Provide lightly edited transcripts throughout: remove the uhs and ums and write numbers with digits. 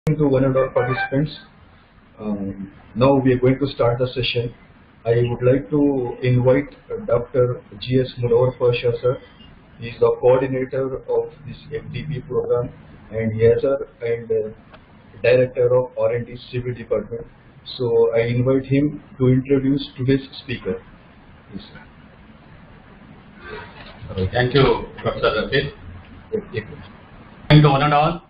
To one and all participants. Now we are going to start the session. I would like to invite Dr. G.S. Munawar Pasha sir. He is the coordinator of this FDP program and he is director of R&D Civil Department. So I invite him to introduce today's speaker. Please, sir. Thank you, Professor Rafid. Thank you one and all.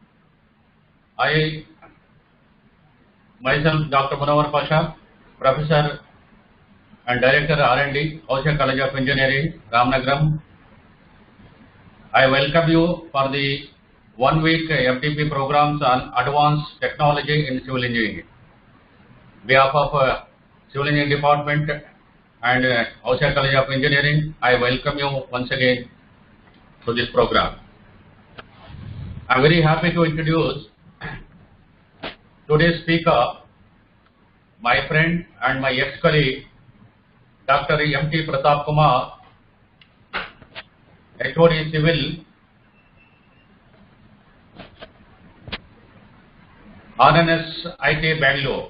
I myself, Dr. Munawar Pasha, Professor and Director R&D, Ausha College of Engineering, Ramnagaram. I welcome you for the 1 week FDP programs on advanced technology in civil engineering. On behalf of Civil Engineering Department and Ausha College of Engineering, I welcome you once again to this program. I am very happy to introduce today's speaker, my friend and my ex-colleague, Dr. M.T. Pratap Kumar, HOD Civil, RNS IT Bangalore.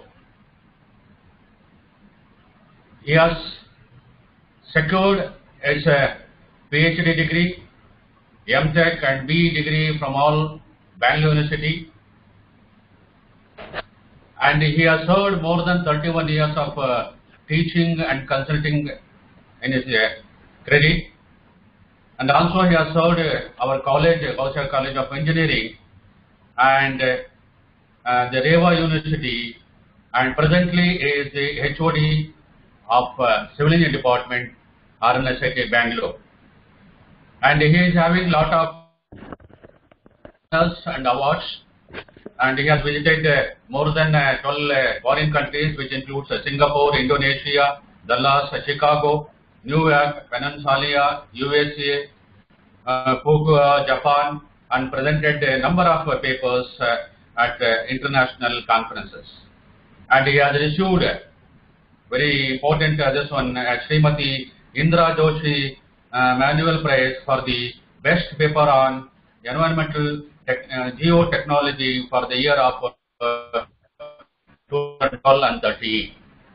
He has secured his PhD degree, MTech and BE degree from all Bangalore University, and he has served more than 31 years of teaching and consulting in his credit, and also he has served our college, Ausha College of Engineering, and the Reva University, and presently is the HOD of Civil Engineering Department, RNSIT Bangalore, and he is having lot of honors and awards. And he has visited more than 12 foreign countries, which includes Singapore, Indonesia, Dallas, Chicago, New York, Peninsula, USA, Fukuoka, Japan, and presented a number of papers at international conferences. And he has issued very important this one, Srimati Indra Joshi Manual Prize for the best paper on environmental geotechnology for the year of 2012 and 13.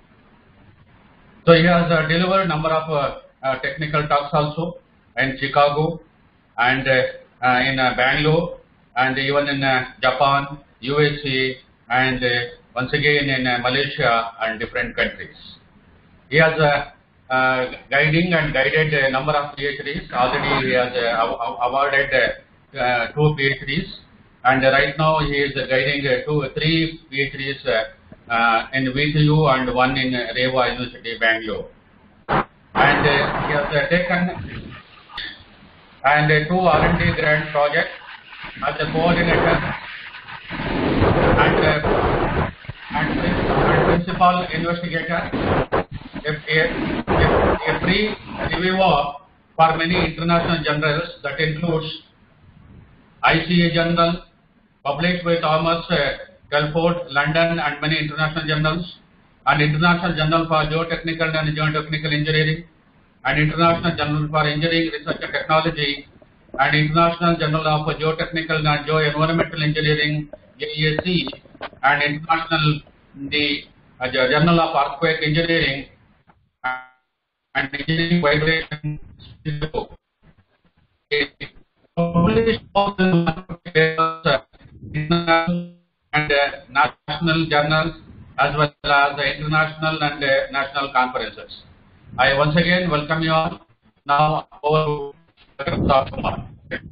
So he has delivered number of technical talks also in Chicago and in Bangalore and even in Japan, USA, and once again in Malaysia and different countries. He has guiding and guided a number of PhDs. Already he has awarded 2 PhDs, and right now he is guiding 3 PhDs in VTU and 1 in Reva University, Bangalore. And he has taken and 2 R&D grant projects as a coordinator and principal investigator, a free reviewer for many international journals that includes ICA Journal, published by Thomas Telford, London, and many international journals, and International Journal for Geotechnical and Geotechnical Engineering, and International Journal for Engineering Research and Technology, and International Journal of Geotechnical and Geoenvironmental Engineering, JESE, and International Journal of Earthquake Engineering and Engineering Vibration. Published and national journals as well as the international and national conferences. I once again welcome you all. Now over to Dr. Kumar.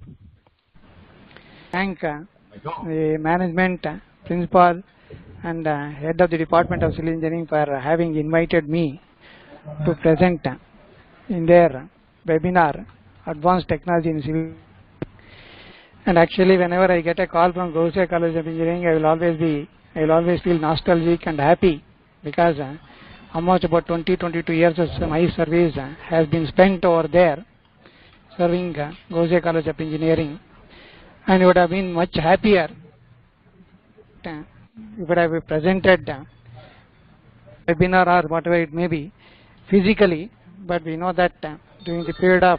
Thank the management, principal, and head of the Department of Civil Engineering for having invited me to present in their webinar, Advanced Technology in Civil. And actually, whenever I get a call from Ausha College of Engineering, I will always feel nostalgic and happy, because almost about 20-22 years of my service has been spent over there, serving Ausha College of Engineering, and it would have been much happier if I have presented webinar or whatever it may be physically, but we know that during the period of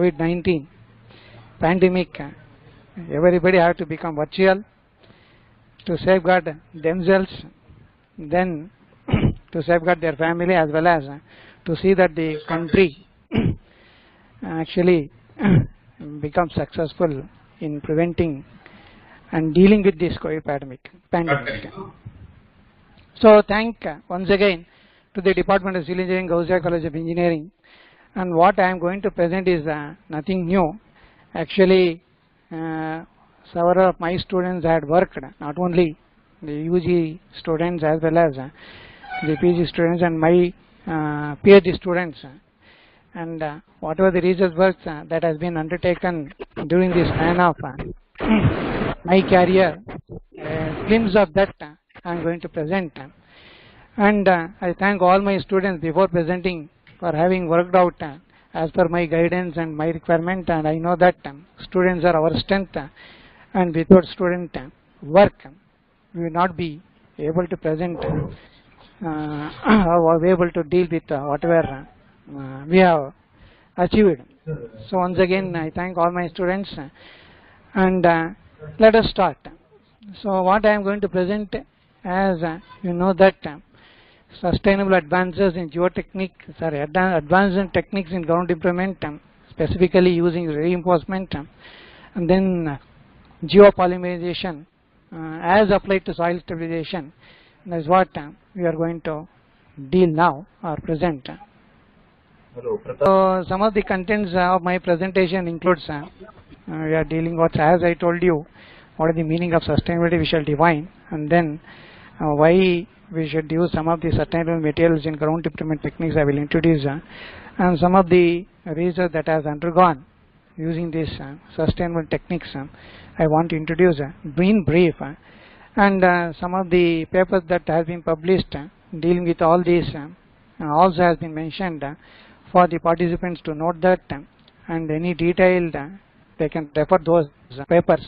COVID-19 pandemic, everybody had to become virtual, to safeguard themselves, then to safeguard their family, as well as to see that the country actually becomes successful in preventing and dealing with this COVID pandemic. So thank once again to the Department of Civil Engineering, Gausia College of Engineering, and what I am going to present is nothing new. Actually, several of my students had worked, not only the UG students as well as the PG students and my PhD students, and whatever the research works that has been undertaken during this span of my career, glimpse of that I am going to present. And I thank all my students before presenting for having worked out as per my guidance and my requirement, and I know that students are our strength, and without student work we will not be able to present or be able to deal with whatever we have achieved. So once again I thank all my students, and let us start. So what I am going to present, as you know that sustainable advances in geotechnics or advanced in techniques in ground improvement, specifically using reinforcement, and then geopolymerization as applied to soil stabilization. That is what we are going to deal now or present. So some of the contents of my presentation includes we are dealing with, as I told you, what is the meaning of sustainability we shall define, and then why we should use some of the sustainable materials in ground improvement techniques I will introduce, and some of the research that has undergone using these sustainable techniques I want to introduce in brief, and some of the papers that have been published dealing with all these also has been mentioned for the participants to note that, and any detailed they can refer those papers.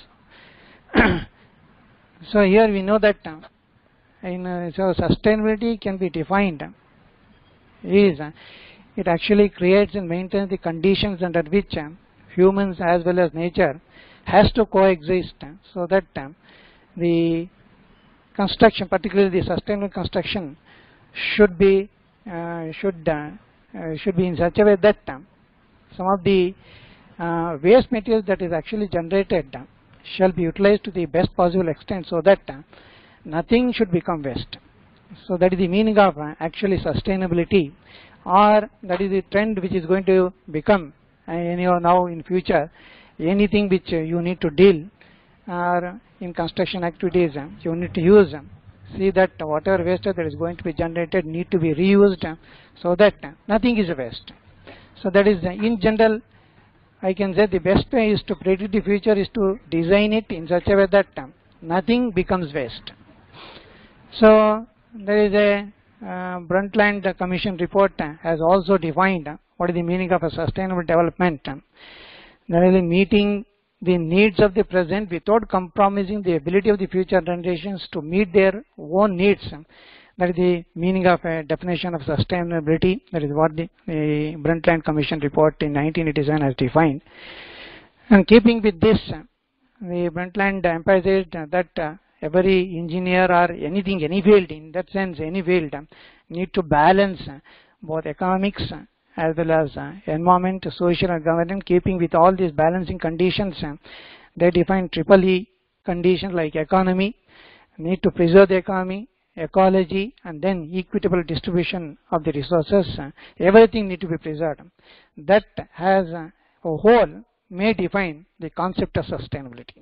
So here we know that so sustainability can be defined is it actually creates and maintains the conditions under which humans as well as nature has to coexist, so that the construction, particularly the sustainable construction, should be in such a way that some of the waste materials that is actually generated shall be utilized to the best possible extent, so that nothing should become waste. So that is the meaning of actually sustainability, or that is the trend which is going to become now in future. Anything which you need to deal or in construction activities you need to use, see that whatever waste that is going to be generated need to be reused, so that nothing is a waste. So that is in general, I can say the best way is to predict the future is to design it in such a way that nothing becomes waste. So there is a Brundtland Commission report has also defined what is the meaning of a sustainable development. Really meeting the needs of the present without compromising the ability of the future generations to meet their own needs. That is the meaning of a definition of sustainability. That is what the Brundtland Commission report in 1987 has defined. And keeping with this, the Brundtland emphasized that every engineer or anything, any field, in that sense any field, need to balance both economics as well as environment, social and governance. Keeping with all these balancing conditions, they define triple E conditions like economy, need to preserve the economy, ecology, and then equitable distribution of the resources. Everything need to be preserved. That has a whole may define the concept of sustainability.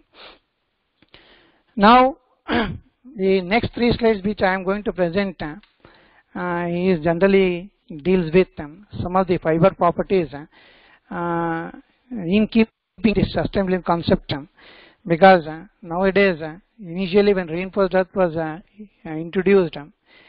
Now the next 3 slides which I am going to present is generally deals with some of the fiber properties in keeping this sustainability concept, because nowadays initially when reinforced earth was introduced,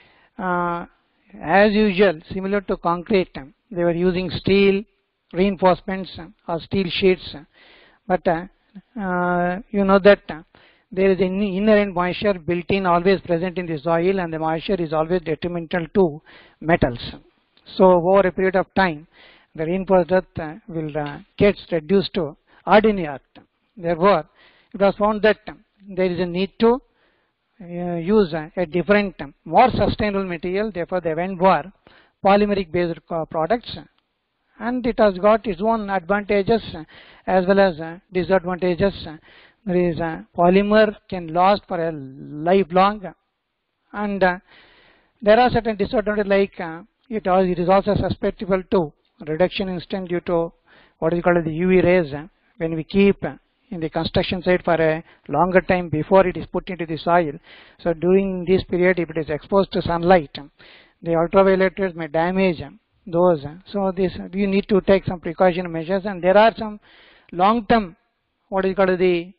as usual similar to concrete, they were using steel reinforcements or steel sheets, but you know that there is an inherent moisture built in, always present in the soil, and the moisture is always detrimental to metals. So over a period of time the reinforced earth will gets reduced to ordinary earth. Therefore it was found that there is a need to use a different, more sustainable material. Therefore, they went for polymeric based products, and it has got its own advantages as well as disadvantages. There is polymer can last for a lifelong, and there are certain disadvantages like it is also susceptible to reduction instant due to what is called the UV rays when we keep in the construction site for a longer time before it is put into the soil. So during this period, if it is exposed to sunlight, the ultraviolet rays may damage those. So this you need to take some precaution measures, and there are some long-term what is called the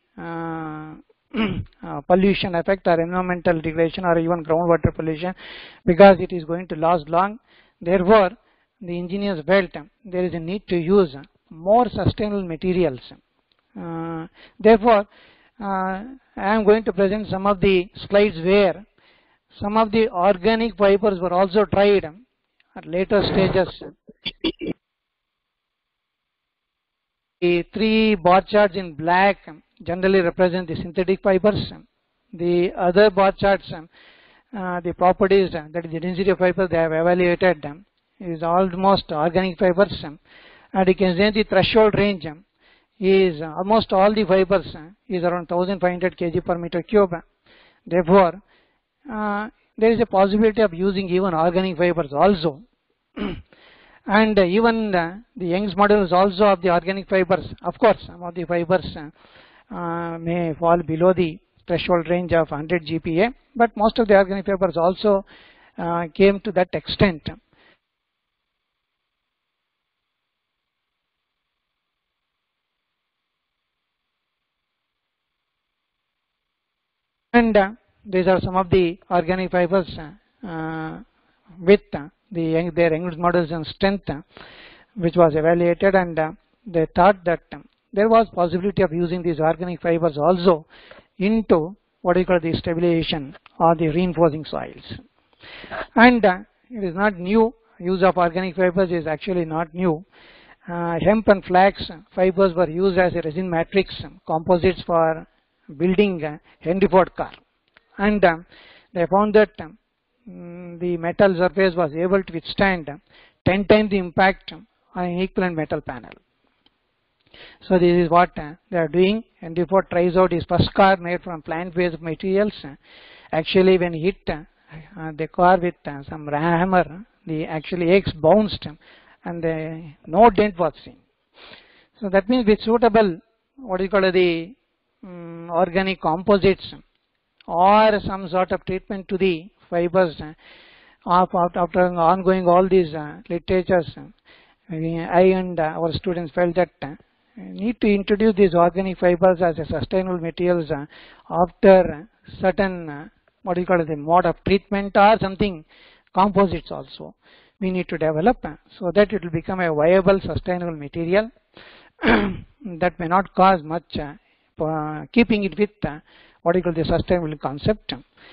pollution effect or environmental degradation or even groundwater pollution, because it is going to last long. Therefore, the engineers felt there is a need to use more sustainable materials. Therefore, I am going to present some of the slides where some of the organic fibers were also tried at later stages. The three bar charts in black generally represent the synthetic fibers. The other bar charts, the properties, that is the density of fibers they have evaluated is almost organic fibers, and you can say the threshold range is almost all the fibers is around 1500 kg per meter cube. Therefore, there is a possibility of using even organic fibers also. And even the Young's model is also of the organic fibers. Of course, some of the fibers may fall below the threshold range of 100 GPa, but most of the organic fibers also came to that extent. And these are some of the organic fibers with their Young's models and strength, which was evaluated, and they thought that there was possibility of using these organic fibers also into what you call the stabilization or the reinforcing soils. And it is not new. Use of organic fibers is actually not new. Hemp and flax fibers were used as a resin matrix composites for building Henry Ford car, and they found that the metal surface was able to withstand 10 times the impact on an equivalent metal panel. So this is what they are doing. Henry Ford tries out his first car made from plant-based materials. Actually, when he hit the car with some hammer, the actually eggs bounced and no dent was seen. So that means with suitable what is called the organic composites or some sort of treatment to the fibers after ongoing all these literatures, I and our students felt that need to introduce these organic fibers as a sustainable materials after certain what do you call it, the mode of treatment or something composites also we need to develop so that it will become a viable sustainable material that may not cause much keeping it with what you call the sustainable concept.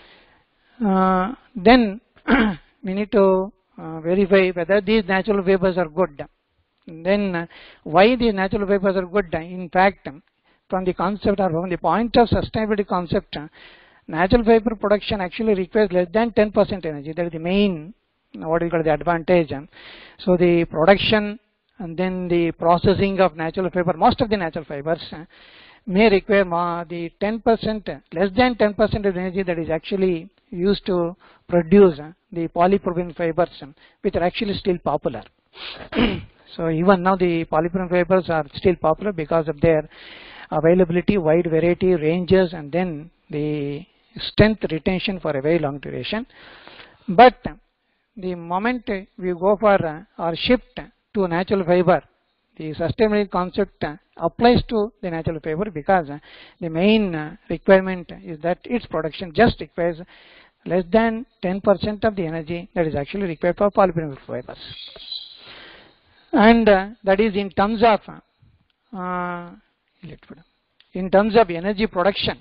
Then we need to verify whether these natural fibers are good. Then why these natural fibers are good? In fact, from the concept or from the point of sustainability concept, natural fiber production actually requires less than 10% energy. That is the main what you call the advantage. So the production and then the processing of natural fiber, most of the natural fibers may require the 10%, less than 10% of energy that is actually used to produce the polypropylene fibers, which are actually still popular. So even now the polypropylene fibers are still popular because of their availability, wide variety, ranges, and then the strength retention for a very long duration. But the moment we go for or shift to natural fiber, the sustainability concept applies to the natural fiber because the main requirement is that its production just requires less than 10% of the energy that is actually required for polypropylene fibers. And that is in terms of energy production,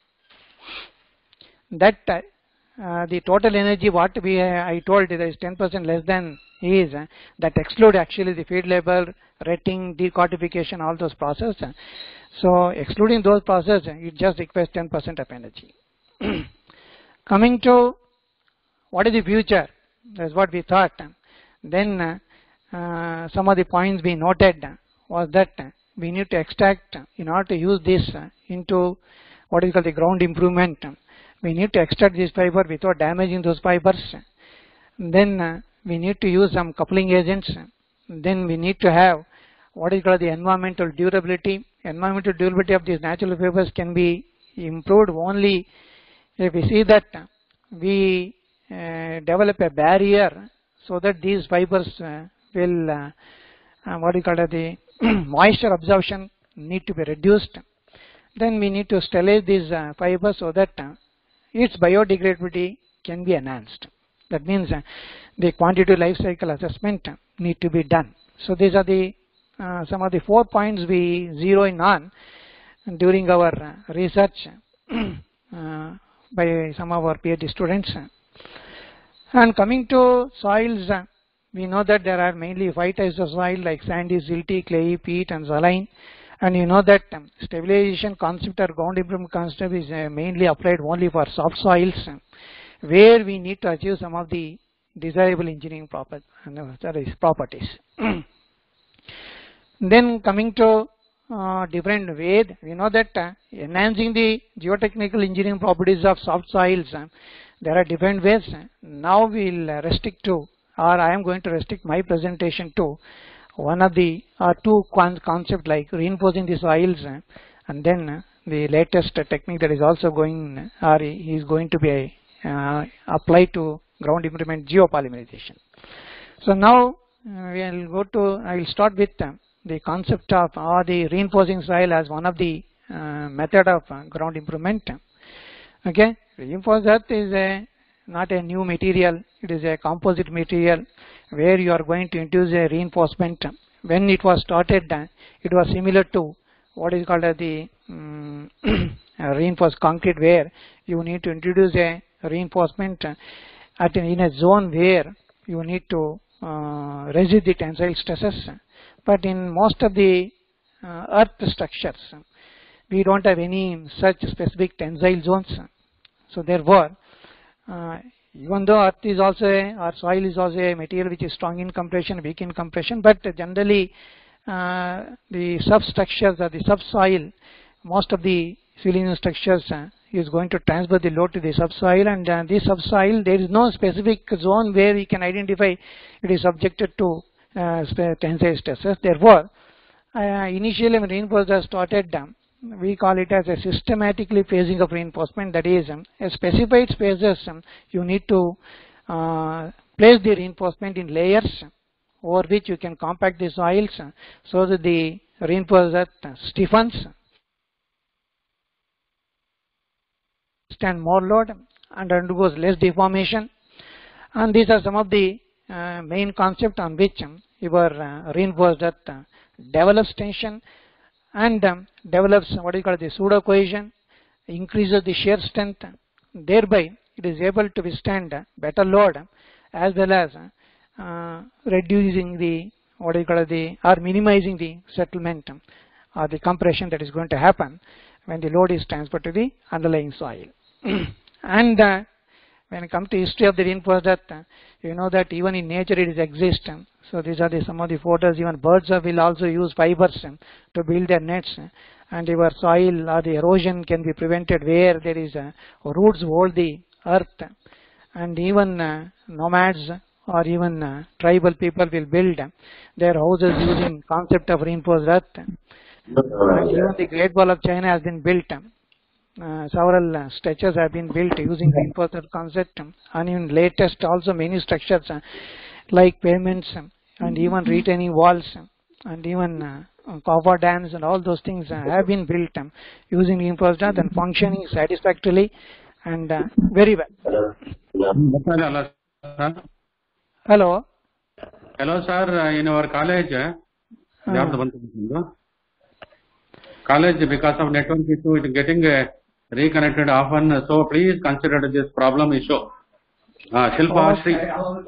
that the total energy what I told there is 10% less than is that exclude actually the feed labor, retting, decortification, all those processes. So excluding those processes, it just requires 10% of energy. Coming to what is the future, that's what we thought. Then some of the points we noted was that we need to extract, in order to use this into what is called the ground improvement, we need to extract this fiber without damaging those fibers. Then we need to use some coupling agents. Then we need to have what is called the environmental durability. Environmental durability of these natural fibers can be improved only if we see that we develop a barrier so that these fibers will what is called the moisture absorption need to be reduced. Then we need to sterilize these fibers so that its biodegradability can be enhanced. That means the quantitative life cycle assessment need to be done. So these are the some of the 4 points we zero in on during our research by some of our PhD students. And coming to soils, we know that there are mainly 5 types of soil like sandy, silty, clayey, peat and saline. And you know that stabilization concept or ground improvement concept is mainly applied only for soft soils, where we need to achieve some of the desirable engineering properties. Then coming to different ways, we know that enhancing the geotechnical engineering properties of soft soils, there are different ways. Now we will restrict to, or I am going to restrict my presentation to one of the two concepts like reinforcing the soils, and then the latest technique that is also going or is going to be applied to ground improvement, geopolymerization. So now I will start with the concept of the reinforcing soil as one of the method of ground improvement. Okay, reinforced earth is not a new material, it is a composite material where you are going to introduce a reinforcement. When it was started, it was similar to what is called as the reinforced concrete, where you need to introduce a reinforcement in a zone where you need to resist the tensile stresses. But in most of the earth structures, we don't have any such specific tensile zones. So therefore, even though earth is also or soil is also a material which is strong in compression, weak in compression, but generally the substructures or the subsoil, most of the civil structures is going to transfer the load to the subsoil, and this subsoil, there is no specific zone where we can identify it is subjected to tensile stresses. Therefore, initially when reinforcement started, we call it as a systematically phasing of reinforcement. That is, a specified spaces you need to place the reinforcement in layers over which you can compact the soils so that the reinforcement stiffens, stand more load and undergoes less deformation. And these are some of the main concepts on which your reinforced earth develops tension and develops what is called the pseudo cohesion, increases the shear strength, thereby it is able to withstand better load as well as reducing the what is called the or minimizing the settlement or the compression that is going to happen when the load is transferred to the underlying soil. And when it comes to history of the reinforced earth, you know that even in nature it is existent. So these are some of the photos. Even birds will also use fibers to build their nets, and your soil or the erosion can be prevented where there is roots hold the earth, and even nomads or even tribal people will build their houses using concept of reinforced earth. Even the Great Wall of China has been built. Several structures have been built using reinforced earth concept, and even latest also many structures like pavements and even retaining walls and even coffer dams and all those things have been built using reinforced earth and functioning satisfactorily and very well. Hello. Hello, sir. In our college, because of network issue, it is getting reconnected often. So please consider this problem issue. Shilpa Shri.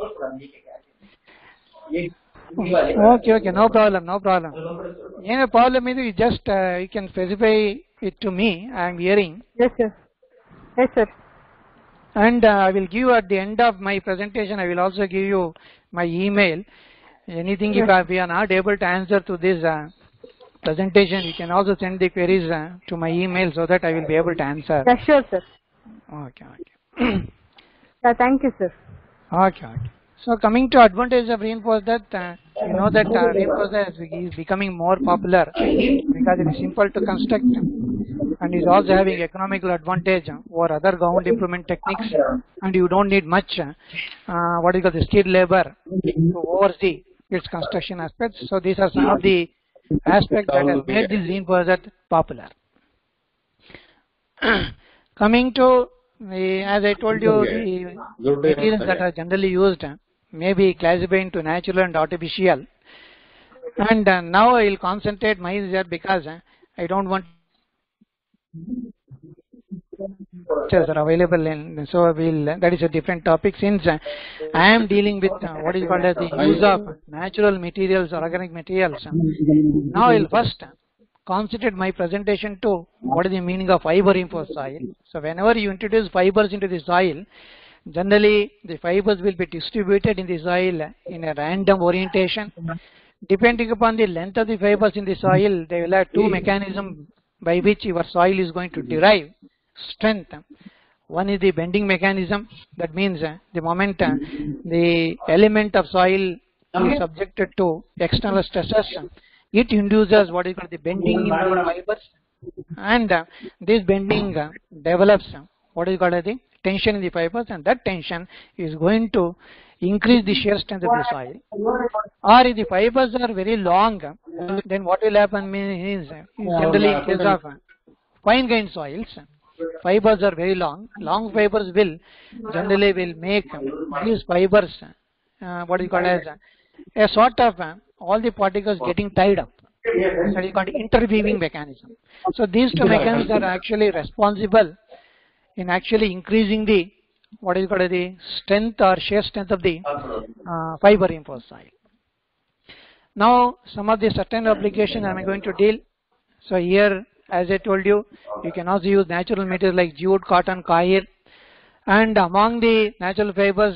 Okay, no problem. Any problem is you just you can specify it to me. I am hearing. Yes, sir. And I will give you at the end of my presentation, I will also give you my email. Anything if we are not able to answer to this presentation, you can also send the queries to my email so that I will be able to answer. Yeah, sure, sir. Okay, okay. Yeah, thank you, sir. Okay, okay. So coming to advantage of reinforced that, you know that reinforced that is becoming more popular because it is simple to construct and is also having economical advantage over other ground improvement techniques, and you don't need much what is called the skilled labor to oversee its construction aspects. So these are some of the aspects that has made this reinforced popular. Coming to the, as I told you, the materials that are generally used may be classified into natural and artificial. And now I will concentrate myself because I don't want are available in, so we'll, that is a different topic. Since I am dealing with what is called as the use of natural materials or organic materials, now I will first concentrate my presentation to what is the meaning of fiber reinforced soil. So whenever you introduce fibers into the soil, generally the fibers will be distributed in the soil in a random orientation. Depending upon the length of the fibers in the soil, they will have two mechanisms by which your soil is going to derive strength. One is the bending mechanism. That means the moment the element of soil is subjected to external stresses, it induces what is called the bending in the fibers, and this bending develops what is called as the tension in the fibers, and that tension is going to increase the shear strength of the soil. Or if the fibers are very long, then what will happen is generally in case of fine grained soils, fibers are very long. Long fibers will generally will make these fibers what is called as a sort of all the particles getting tied up. That is called interweaving mechanism. So these two mechanisms are actually responsible in actually increasing the what is called the strength or shear strength of the fiber reinforced soil. Now some of the certain application I am going to deal. So here, as I told you, you can also use natural materials like jute, cotton, coir, and among the natural fibers,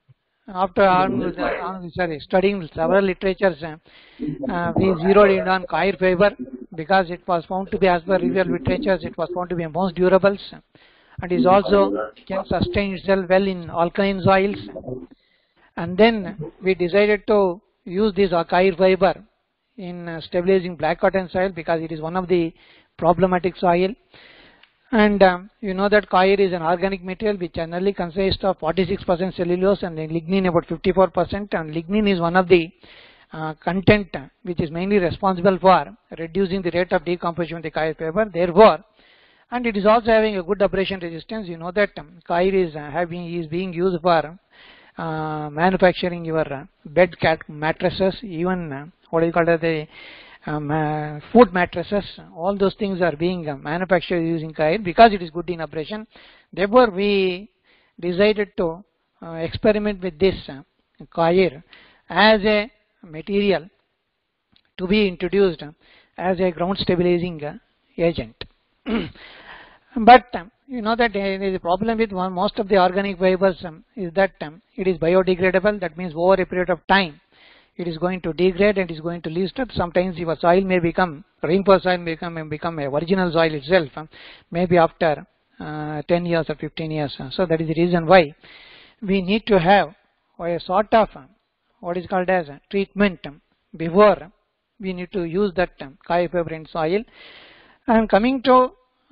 after studying several literatures, we zeroed in on coir fiber because it was found to be, as per real literatures, it was found to be most durable and is also can sustain itself well in alkaline soils. And then we decided to use this coir fiber in stabilizing black cotton soil because it is one of the problematic soil. And you know that coir is an organic material which generally consists of 46% cellulose and lignin about 54%, and lignin is one of the content which is mainly responsible for reducing the rate of decomposition of the coir fiber. Therefore, and it is also having a good abrasion resistance. You know that coir is being used for manufacturing your bed mattresses, even what is called as the food mattresses. All those things are being manufactured using coir because it is good in abrasion. Therefore, we decided to experiment with this coir as a material to be introduced as a ground stabilizing agent. But you know that there is a problem with most of the organic fibers is that it is biodegradable. That means over a period of time it is going to degrade and is going to leach up. Sometimes your soil may become, reinforced soil may become a original soil itself, maybe after 10 years or 15 years. So that is the reason why we need to have a sort of what is called as treatment before we need to use that coir fiber in soil. And coming to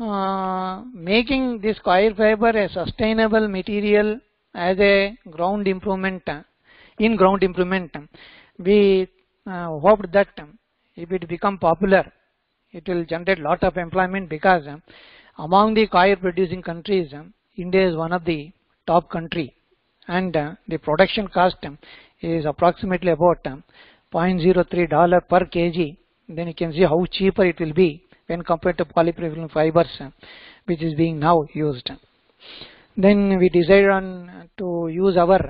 making this coir fiber a sustainable material as a ground improvement, in ground improvement, we hoped that if it become popular, it will generate lot of employment because among the coir producing countries, India is one of the top country, and the production cost is approximately about $0.03 per kg. Then you can see how cheaper it will be when compared to polypropylene fibers which is being now used. Then we decided on to use our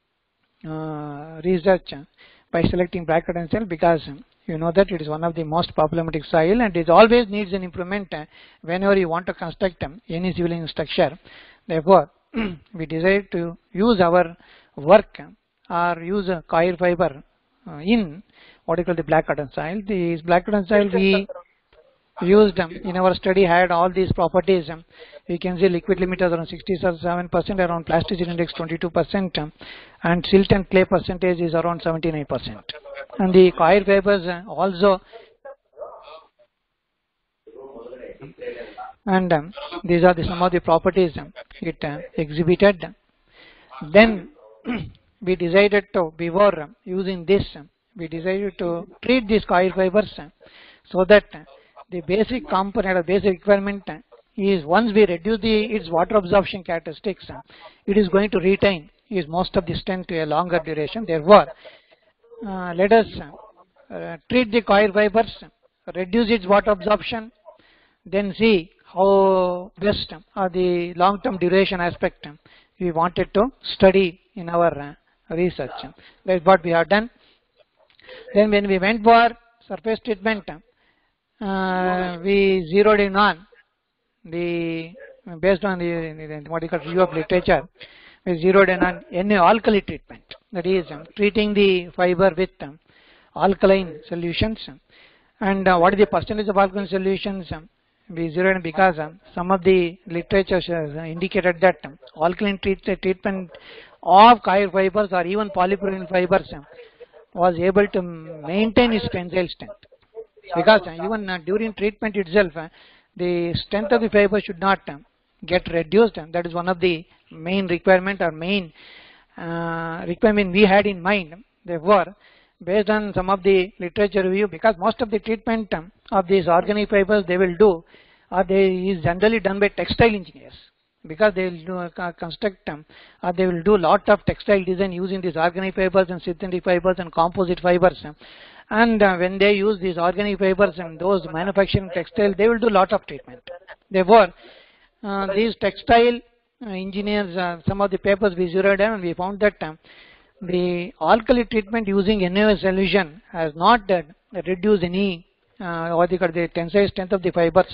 research by selecting black cotton soil because you know that it is one of the most problematic soil and it always needs an improvement whenever you want to construct any civil structure. Therefore, we decided to use our work or use a coir fiber in what you call the black cotton soil. This black cotton soil we used in our study had all these properties. You can see liquid limit is around 67%, around plasticity index 22%, and silt and clay percentage is around 79%. And the coir fibers also, and these are some of the properties it exhibited. Then we decided to, before using this, we decided to treat these coir fibers so that the basic component or basic requirement is once we reduce its water absorption characteristics, it is going to retain is most of the strength to a longer duration. Therefore, let us treat the coir fibers, reduce its water absorption, then see how best the long-term duration aspect we wanted to study in our research. That's what we have done. Then when we went for surface treatment, we zeroed in on the, based on the what you call review of literature, we zeroed in on alkali treatment, that is treating the fiber with alkaline solutions. And what is the percentage of alkaline solutions? We zeroed in because some of the literature indicated that alkaline treatment of coir fibers or even polypropylene fibers was able to maintain its tensile strength, because even during treatment itself the strength of the fiber should not get reduced. That is one of the main requirement or main requirement we had in mind. Therefore, based on some of the literature review, because most of the treatment of these organic fibers they will do, or they is generally done by textile engineers, because they will do, construct or they will do lot of textile design using these organic fibers and synthetic fibers and composite fibers. And when they use these organic fibers and those manufacturing textile, they will do lot of treatment. Therefore, these textile engineers, some of the papers we zeroed in, and we found that the alkali treatment using NaOH solution has not reduced any what you call the tensile strength of the fibers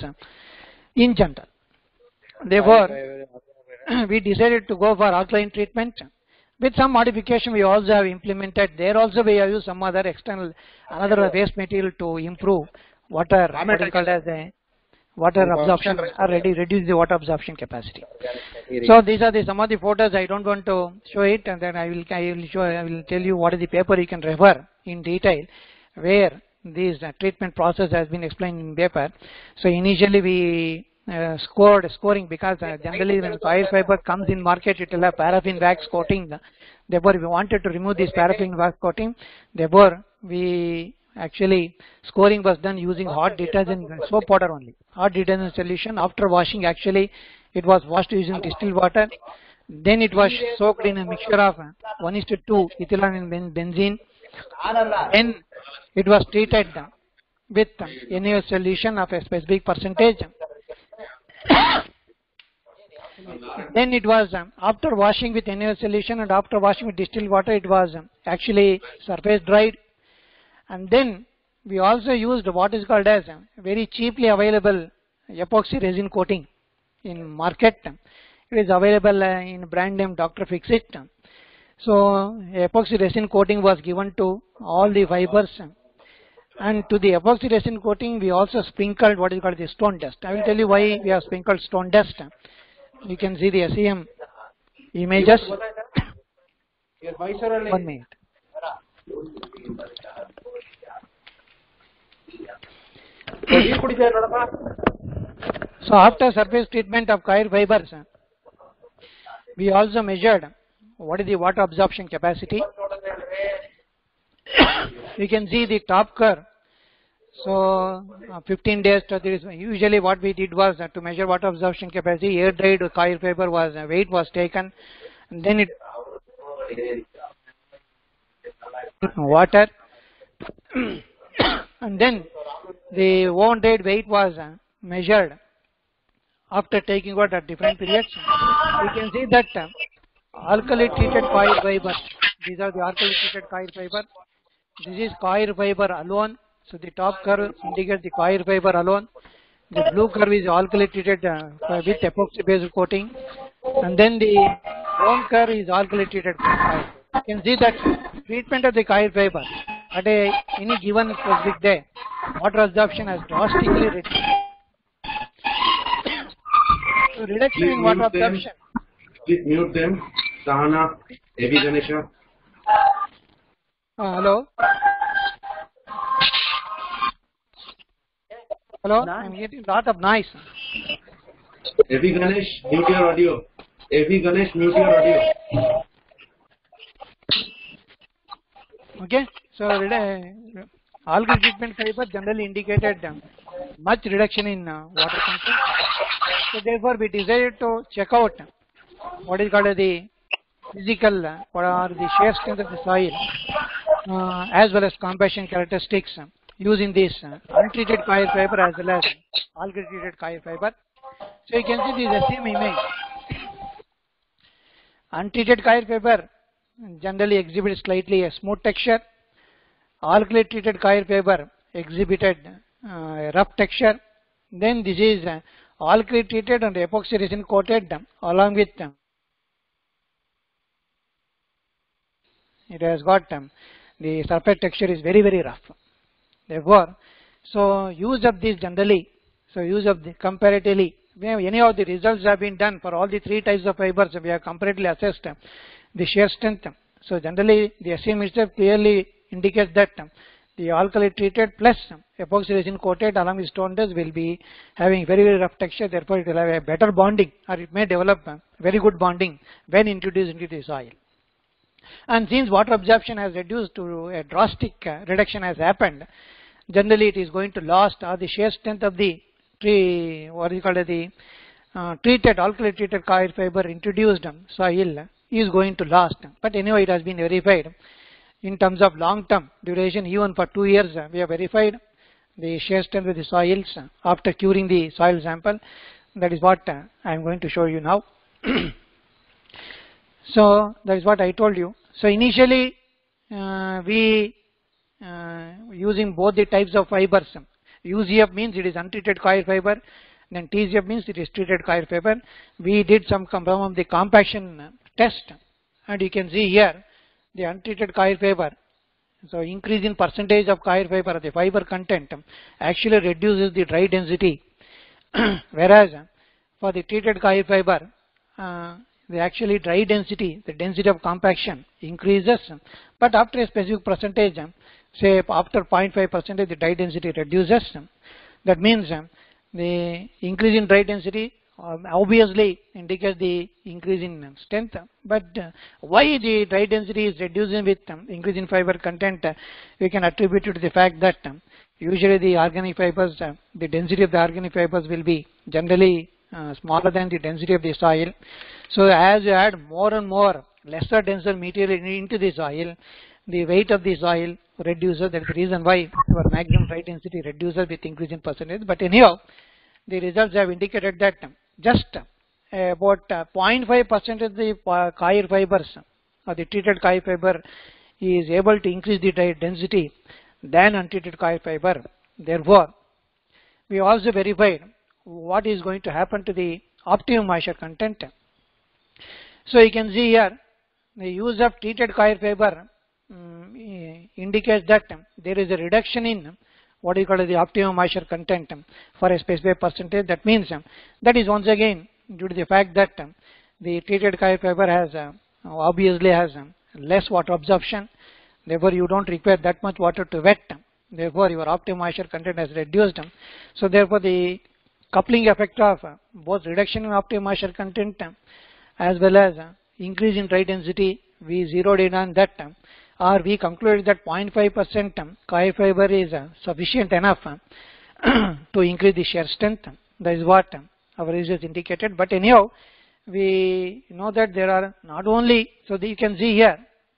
in general. Therefore, we decided to go for alkaline treatment. With some modification we also have implemented. There also we have used some other external, another waste material to improve water, what is called as a water absorption, or reduce the water absorption capacity. So these are some of the photos. I don't want to show it, and then I will tell you what is the paper you can refer in detail, where this treatment process has been explained in paper. So initially we scoring, because generally when coir fiber comes in market it will have paraffin wax coating. Therefore we wanted to remove this paraffin wax coating. Therefore we actually scoring was done using hot detergent soap water only, hot detergent solution. After washing, actually it was washed using distilled water, then it was soaked in a mixture of 1:2 ethylene and benzene, then it was treated with NaOH solution of a specific percentage. Then it was after washing with NaOH solution and after washing with distilled water, it was actually surface dried. And then we also used what is called as very cheaply available epoxy resin coating in market. It is available in brand name Dr. Fixit. So epoxy resin coating was given to all the fibers, and to the epoxy resin coating we also sprinkled what is called the stone dust. I will tell you why we have sprinkled stone dust. You can see the SEM images. 1 minute. So after surface treatment of coir fibers, we also measured what is the water absorption capacity. You can see the top curve. So 15 days to usually what we did was to measure water absorption capacity, air dried coir fiber was weight was taken, and then it water and then the oven dried weight was measured after taking water at different periods. You can see that alkali treated coir fiber, these are the alkali treated coir fiber. This is coir fiber alone. So the top curve indicates the coir fiber alone. The blue curve is alkali treated with epoxy based coating. and then the bone curve is alkali treated fiber. You can see that treatment of the coir fiber at any given specific day, water absorption has drastically reduced. So reduction in water absorption. Please mute them. Sahana, Evi Ganesha. Hello. Hello. I'm getting a lot of noise. Evi Ganesh, mute your audio. Evi Ganesh, mute your audio. Okay. So algal treatment fiber generally indicated much reduction in water content. So therefore we decided to check out what is called the physical or the shear strength of the soil as well as compaction characteristics using this untreated coir fiber as well as algal treated coir fiber. So you can see this same image. Untreated coir fiber generally exhibits slightly a smooth texture. Alkali treated coir fiber exhibited rough texture. Then this is alkali treated and epoxy resin coated along with it has got the surface texture is very rough. Therefore, so use of this generally, so use of the comparatively, anyhow the results have been done for all the three types of fibers. We have comparatively assessed the shear strength. So generally the SEM itself clearly indicates that the alkali treated plus epoxy resin coated along with stone dust will be having very rough texture. Therefore it will have a better bonding, or it may develop very good bonding when introduced into the soil. And since water absorption has reduced to a drastic reduction has happened, generally it is going to last, or the shear strength of the tree, what is called the treated alkali treated coir fiber introduced soil is going to last. But anyway, it has been verified in terms of long term duration. Even for 2 years we have verified the shear strength of the soils after curing the soil sample. That is what I am going to show you now. So that is what I told you. So initially we using both the types of fibers. UCF means it is untreated coir fiber, then TCF means it is treated coir fiber. We did some of the compaction test, and you can see here the untreated coir fiber. So increase in percentage of coir fiber, the fiber content actually reduces the dry density, whereas for the treated coir fiber the actually dry density, the density of compaction increases, but after a specific percentage, say after 0.5%, the dry density reduces. That means the increase in dry density obviously indicates the increase in strength, but why the dry density is reducing with increase in fiber content, we can attribute it to the fact that usually the organic fibers, the density of the organic fibers will be generally smaller than the density of the soil. So as you add more and more lesser denser material into the soil, the weight of the soil reduces. That is the reason why our maximum dry density reduces with increase in percentage. But anyhow, the results have indicated that just about 0.5% of the coir fibers or the treated coir fiber is able to increase the dry density than untreated coir fiber. Therefore, we also verified what is going to happen to the optimum moisture content. So you can see here the use of treated coir fiber indicates that there is a reduction in what is called the optimum moisture content for a specific percentage. That means that is once again due to the fact that the treated coir fiber has obviously has less water absorption. Therefore, you don't require that much water to wet. Therefore, your optimum moisture content has reduced. So therefore, the coupling effect of both reduction in optimum moisture content as well as increase in dry density, we zeroed in on that, or we concluded that 0.5% coir fiber is sufficient enough to increase the shear strength. That is what our research indicated. But anyhow, we know that there are not only, so you can see here,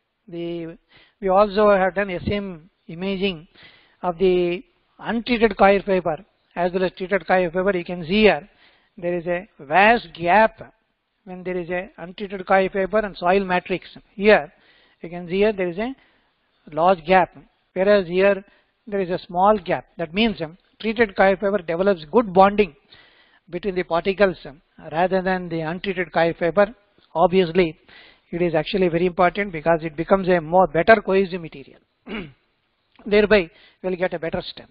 we also have done a same imaging of the untreated coir fiber as well as treated coir fiber. You can see here there is a vast gap when there is a untreated coir fiber and soil matrix. Here you can see here there is a large gap, whereas here there is a small gap. That means treated coir fiber develops good bonding between the particles rather than the untreated coir fiber, obviously it is actually very important because it becomes a more better cohesive material. Thereby we will get a better strength.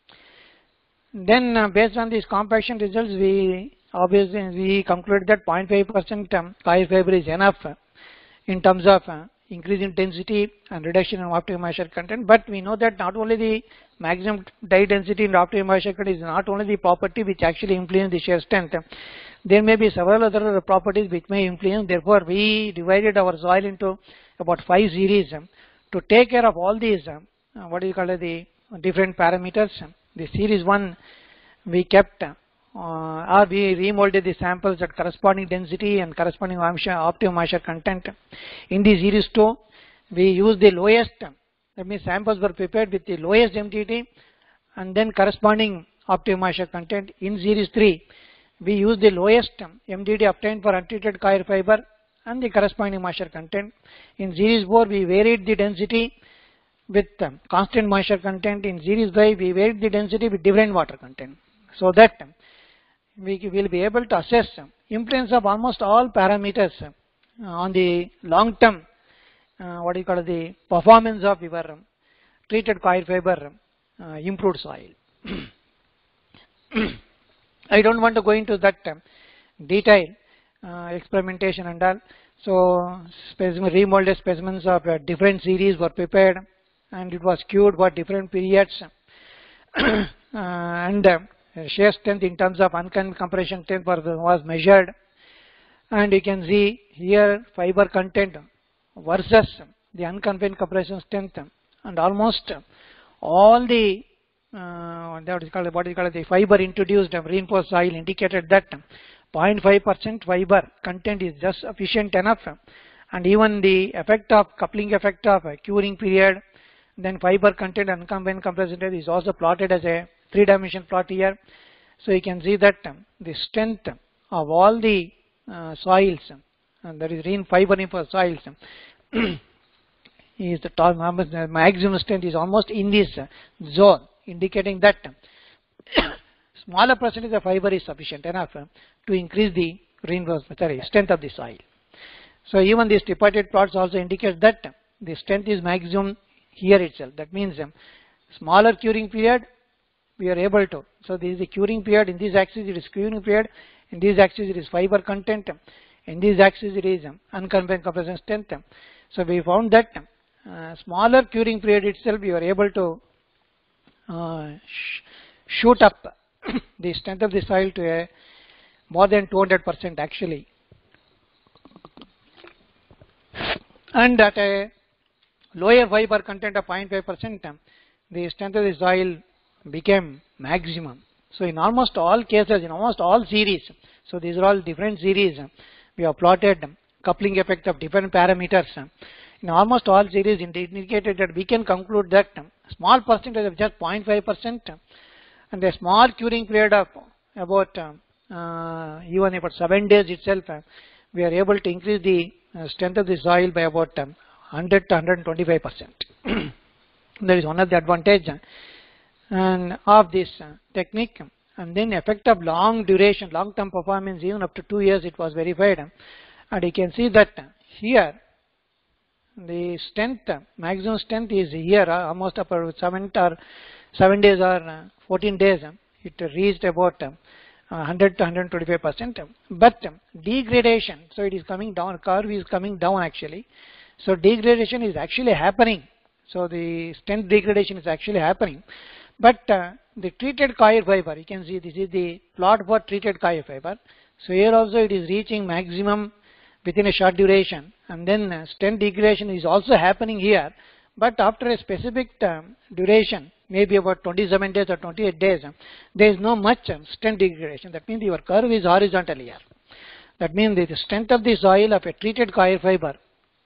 Then based on these compaction results, we concluded that 0.5% coir fiber is enough in terms of increase in density and reduction in optimum moisture content. But we know that not only the maximum dye density and optimum moisture content is not only the property which actually influence the shear strength. There may be several other properties which may influence. Therefore, we divided our soil into about 5 series to take care of all these the different parameters. The series 1 we kept or we remolded the samples at corresponding density and corresponding optimum moisture content. In the series 2 we used the lowest, that means samples were prepared with the lowest MTT and then corresponding optimum moisture content. In series 3 we used the lowest MTT obtained for untreated coir fiber and the corresponding moisture content. In series 4 we varied the density with constant moisture content. In series 5 we varied the density with different water content, so that we will be able to assess influence of almost all parameters on the long term the performance of your treated coir fiber improved soil. I don't want to go into that detail experimentation and all. So remolded specimens of different series were prepared and it was cured for different periods and shear strength in terms of unconfined compression strength was measured, and you can see here fiber content versus the unconfined compression strength, and almost all the the fiber introduced reinforced soil indicated that 0.5% fiber content is just sufficient enough, and even the effect of coupling effect of curing period, then fiber content and unconfined compression strength is also plotted as a 3-dimensional plot here. So you can see that the strength of all the soils, and that is fiber reinforced soils, is the maximum strength is almost in this zone, indicating that smaller percentage of fiber is sufficient enough to increase the strength of the soil. So even these tripartite plots also indicate that the strength is maximum here itself. That means smaller curing period we are able to. So this is the curing period. In this axis it is curing period. In this axis it is fiber content. In this axis it is unconfined compression strength. So we found that smaller curing period itself we are able to shoot up the strength of the soil to a more than 200% actually, and at a lower fiber content of 0.5% the strength of the soil became maximum. So in almost all cases, in almost all series, so these are all different series, we have plotted coupling effect of different parameters. In almost all series indicated that we can conclude that small percentage of just 0.5% and a small curing period of about even about 7 days itself, we are able to increase the strength of the soil by about 100 to 125%. That is one of the advantage and of this technique. And then effect of long duration, long term performance, even up to 2 years it was verified, and you can see that here the strength, maximum strength is here almost about 7 days or 14 days it reached about 100 to 125%, but degradation, so it is coming down, curve is coming down actually, so degradation is actually happening, so the strength degradation is actually happening. But the treated coir fiber, you can see this is the plot for treated coir fiber. So here also it is reaching maximum within a short duration, and then strength degradation is also happening here, but after a specific duration, maybe about 27 days or 28 days, there is no much strength degradation. That means your curve is horizontal here. That means the strength of the soil of a treated coir fiber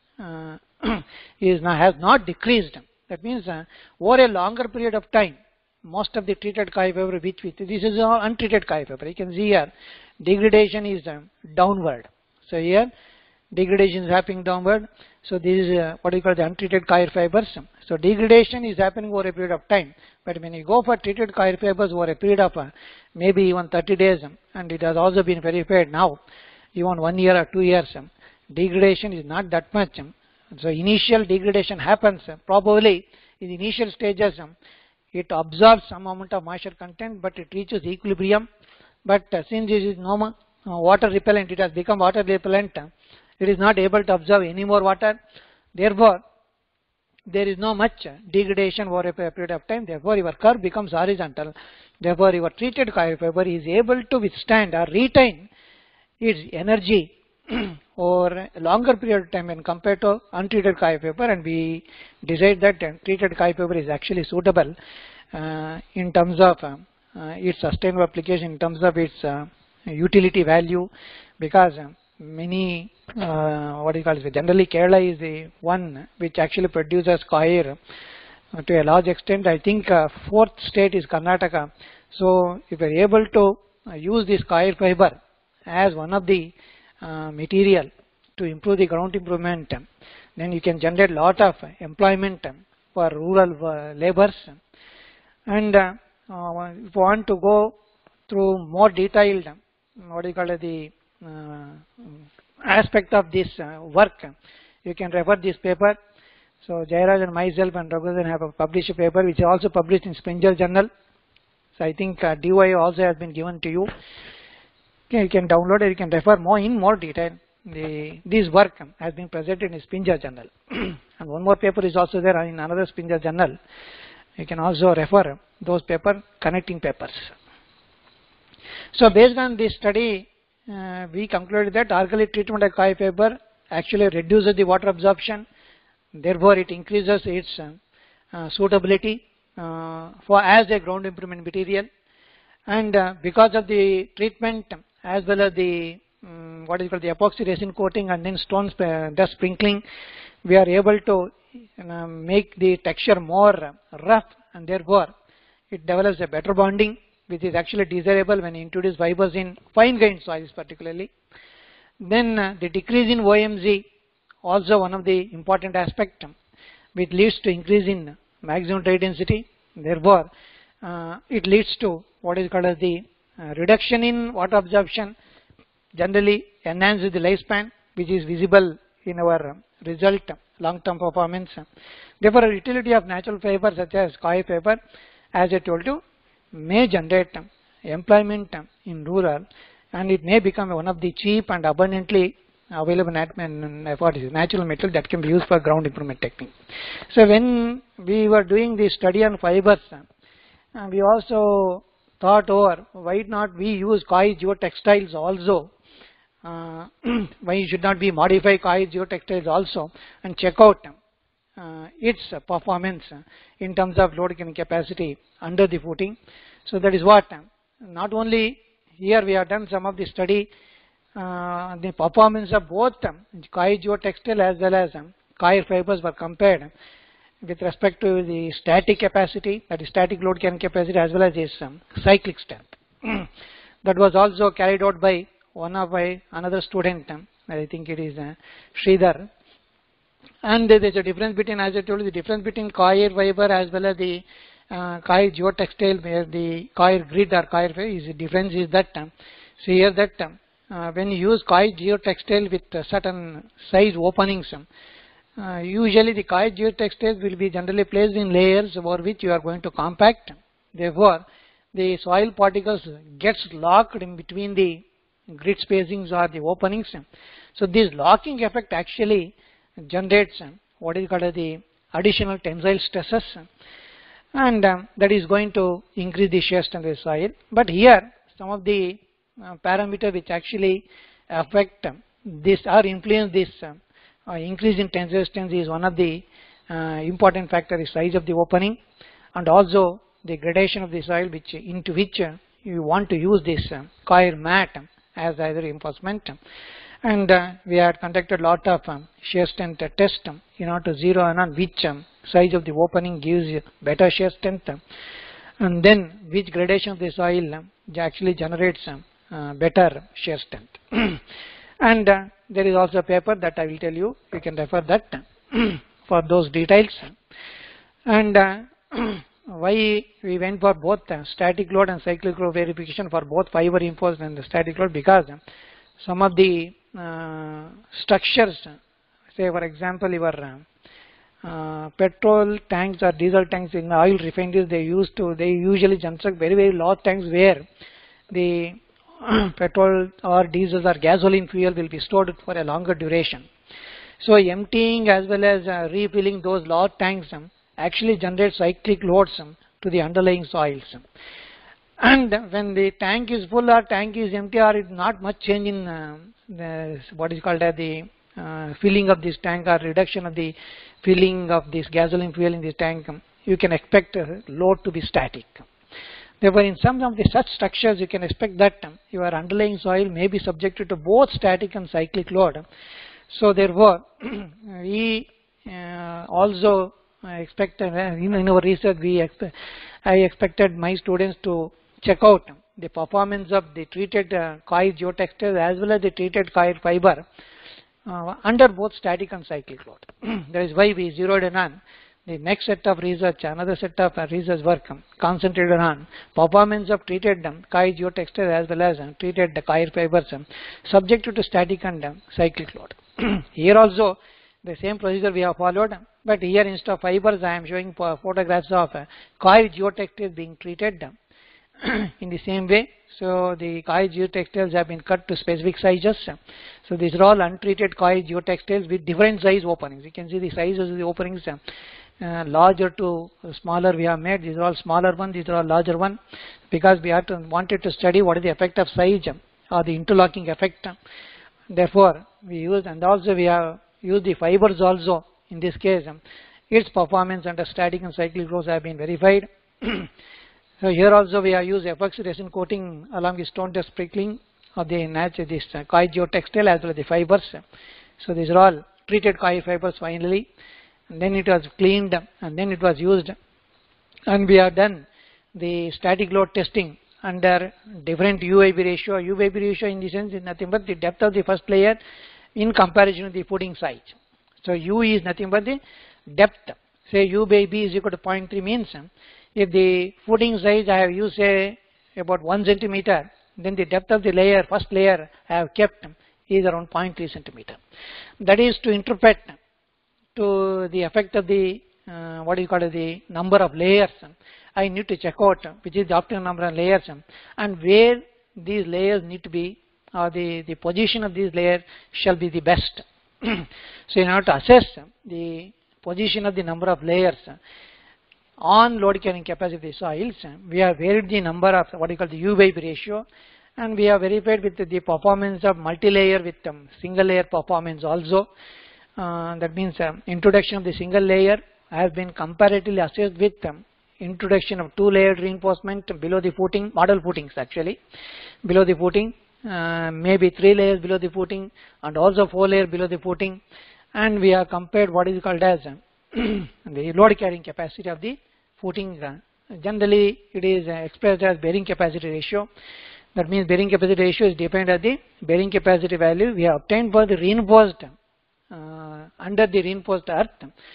has not decreased. That means over a longer period of time, most of the treated coir fiber, this is all untreated coir fiber. You can see here degradation is downward. So here degradation is happening downward. So this is what you call the untreated coir fibers. So degradation is happening over a period of time, but when you go for treated coir fibers over a period of maybe even 30 days, and it has also been verified now, even 1 year or 2 years, degradation is not that much. So initial degradation happens probably in the initial stages. It absorbs some amount of moisture content, but it reaches equilibrium. But since it is no water repellent, it has become water repellent. It is not able to absorb any more water. Therefore, there is no much degradation over a period of time. Therefore, your curve becomes horizontal. Therefore, your treated coir fiber is able to withstand or retain its energy over a longer period of time when compared to untreated coir fiber, and we decide that treated coir fiber is actually suitable in terms of its sustainable application, in terms of its utility value, because many what you call it, generally Kerala is the one which actually produces coir to a large extent. I think fourth state is Karnataka. So if you are able to use this coir fiber as one of the material to improve the ground improvement, then you can generate lot of employment for rural laborers. And if you want to go through more detailed what do you call it, the aspect of this work, you can refer this paper. So Jairaj and myself and Raghunath have published a paper which is also published in Springer Journal. So I think DOI also has been given to you. Okay, you can download it, you can refer more in more detail. This work has been presented in Springer Journal. And one more paper is also there in another Springer Journal. You can also refer those paper, connecting papers. So based on this study, we concluded that organic treatment of coir fiber actually reduces the water absorption. Therefore, it increases its suitability for as a ground improvement material. And because of the treatment as well as the what is called the epoxy resin coating and then stone dust sprinkling, we are able to make the texture more rough, and therefore it develops a better bonding, which is actually desirable when you introduce fibers in fine grained soils particularly. Then the decrease in OMG, also one of the important aspect, which leads to increase in maximum dry density. Therefore, it leads to what is called as the reduction in water absorption, generally enhances the lifespan, which is visible in our result long-term performance. Therefore, a utility of natural fiber such as coir fiber, as I told you, may generate employment in rural, and it may become one of the cheap and abundantly available natural material that can be used for ground improvement technique. So when we were doing the study on fibers, we also thought over why not we use coir geotextiles also. Why should not we modify coir geotextiles also and check out its performance in terms of load carrying capacity under the footing. So that is what, not only here we have done some of the study, the performance of both coir geotextile as well as coir fibers were compared with respect to the static capacity, that is static load carrying capacity, as well as its cyclic strength. That was also carried out by another student, I think it is Sridhar. And there is a difference between, as I told you, the difference between coir fiber as well as the coir geotextile, where the coir grid or coir fiber is the difference is that, so here that when you use coir geotextile with certain size openings, usually the coir geotextiles will be generally placed in layers over which you are going to compact. Therefore, the soil particles gets locked in between the grid spacings or the openings. So this locking effect actually generates what is called as the additional tensile stresses, and that is going to increase the shear strength of the soil. But here some of the parameters which actually affect this or influence this increase in tensile strength is one of the important factor is size of the opening, and also the gradation of the soil into which you want to use this coir mat as either reinforcement. And we had conducted lot of shear strength test in order to zero in on which size of the opening gives better shear strength, and then which gradation of the soil actually generates better shear strength. And there is also a paper that I will tell you. You can refer that for those details. And why we went for both static load and cyclic load verification for both fiber reinforced and the static load, because some of the structures, say for example your petrol tanks or diesel tanks in oil refineries, they usually construct very large tanks where the petrol or diesel or gasoline fuel will be stored for a longer duration. So emptying as well as refilling those large tanks actually generate cyclic loads to the underlying soils. And when the tank is full or tank is empty, or it's not much change in the, what is called as the filling of this tank or reduction of the filling of this gasoline fuel in this tank, you can expect load to be static. Therefore, in some of the such structures, you can expect that your underlying soil may be subjected to both static and cyclic load. So therefore, we also expected in our research, I expected my students to check out the performance of the treated coir geotextile as well as the treated coir fiber under both static and cyclic load. That is why we zeroed in on the next set of research, another set of research work concentrated on performance of treated coir geotextile as well as treated coir fibers subjected to static and cyclic load. Here also the same procedure we have followed, but here instead of fibers I am showing photographs of coir geotextiles being treated in the same way. So the coir geotextiles have been cut to specific sizes. So these are all untreated coir geotextiles with different size openings. You can see the sizes of the openings, larger to smaller we have made. These are all smaller ones, these are all larger ones, because we wanted to study what is the effect of size or the interlocking effect. Therefore we used, and also we have used the fibers also in this case. Its performance under static and cyclic loads have been verified. So here also we have used epoxy resin coating along with stone dust sprinkling of the this coir geotextile as well as the fibers. So these are all treated coir fibers finally, and then it was cleaned and then it was used, and we have done the static load testing under different UAB ratio. UAB ratio in the sense is nothing but the depth of the first layer in comparison to the footing size. So U is nothing but the depth. Say U by B is equal to 0.3 means if the footing size I have used say about 1 centimeter, then the depth of the layer, first layer I have kept is around 0.3 centimeter. That is to interpret to the effect of the what is called the number of layers. I need to check out which is the optimal number of layers and where these layers need to be, or the position of these layers shall be the best. So in order to assess the position of the number of layers on load carrying capacity of the soils, we have varied the number of what is called the U-wave ratio, and we have verified with the performance of multi-layer with single layer performance also. That means introduction of the single layer has been comparatively assessed with introduction of two-layered reinforcement below the footing, model footings actually, below the footing, maybe 3 layers below the footing and also 4 layers below the footing, and we have compared what is called as the load carrying capacity of the footing. Generally it is expressed as bearing capacity ratio. That means bearing capacity ratio is defined as the bearing capacity value we have obtained for the reinforced under the reinforced earth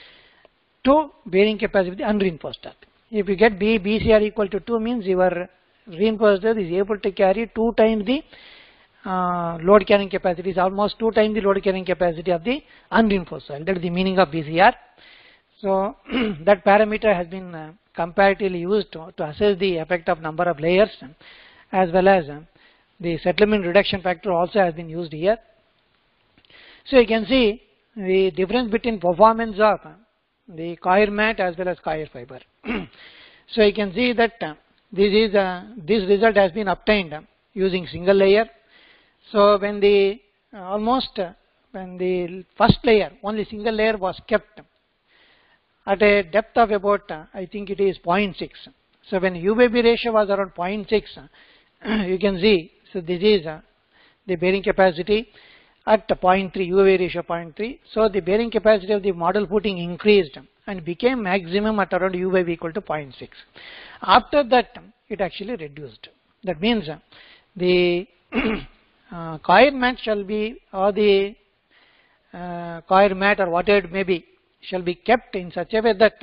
to bearing capacity of the unreinforced earth. If you get BCR equal to 2 means your reinforced earth is able to carry 2 times the load carrying capacity, is almost 2 times the load carrying capacity of the unreinforced soil. That is the meaning of BCR. So that parameter has been comparatively used to assess the effect of number of layers, as well as the settlement reduction factor also has been used here. So you can see the difference between performance of the coir mat as well as coir fiber. So you can see that this result has been obtained using single layer. So when the when the first layer, only single layer was kept at a depth of about I think it is 0.6. So when UVB ratio was around 0.6, you can see, so this is the bearing capacity at 0.3, UVB ratio 0.3. So the bearing capacity of the model footing increased and became maximum at around UVB equal to 0.6. After that it actually reduced. That means the coir mat shall be, or the coir mat or whatever it may be, shall be kept in such a way that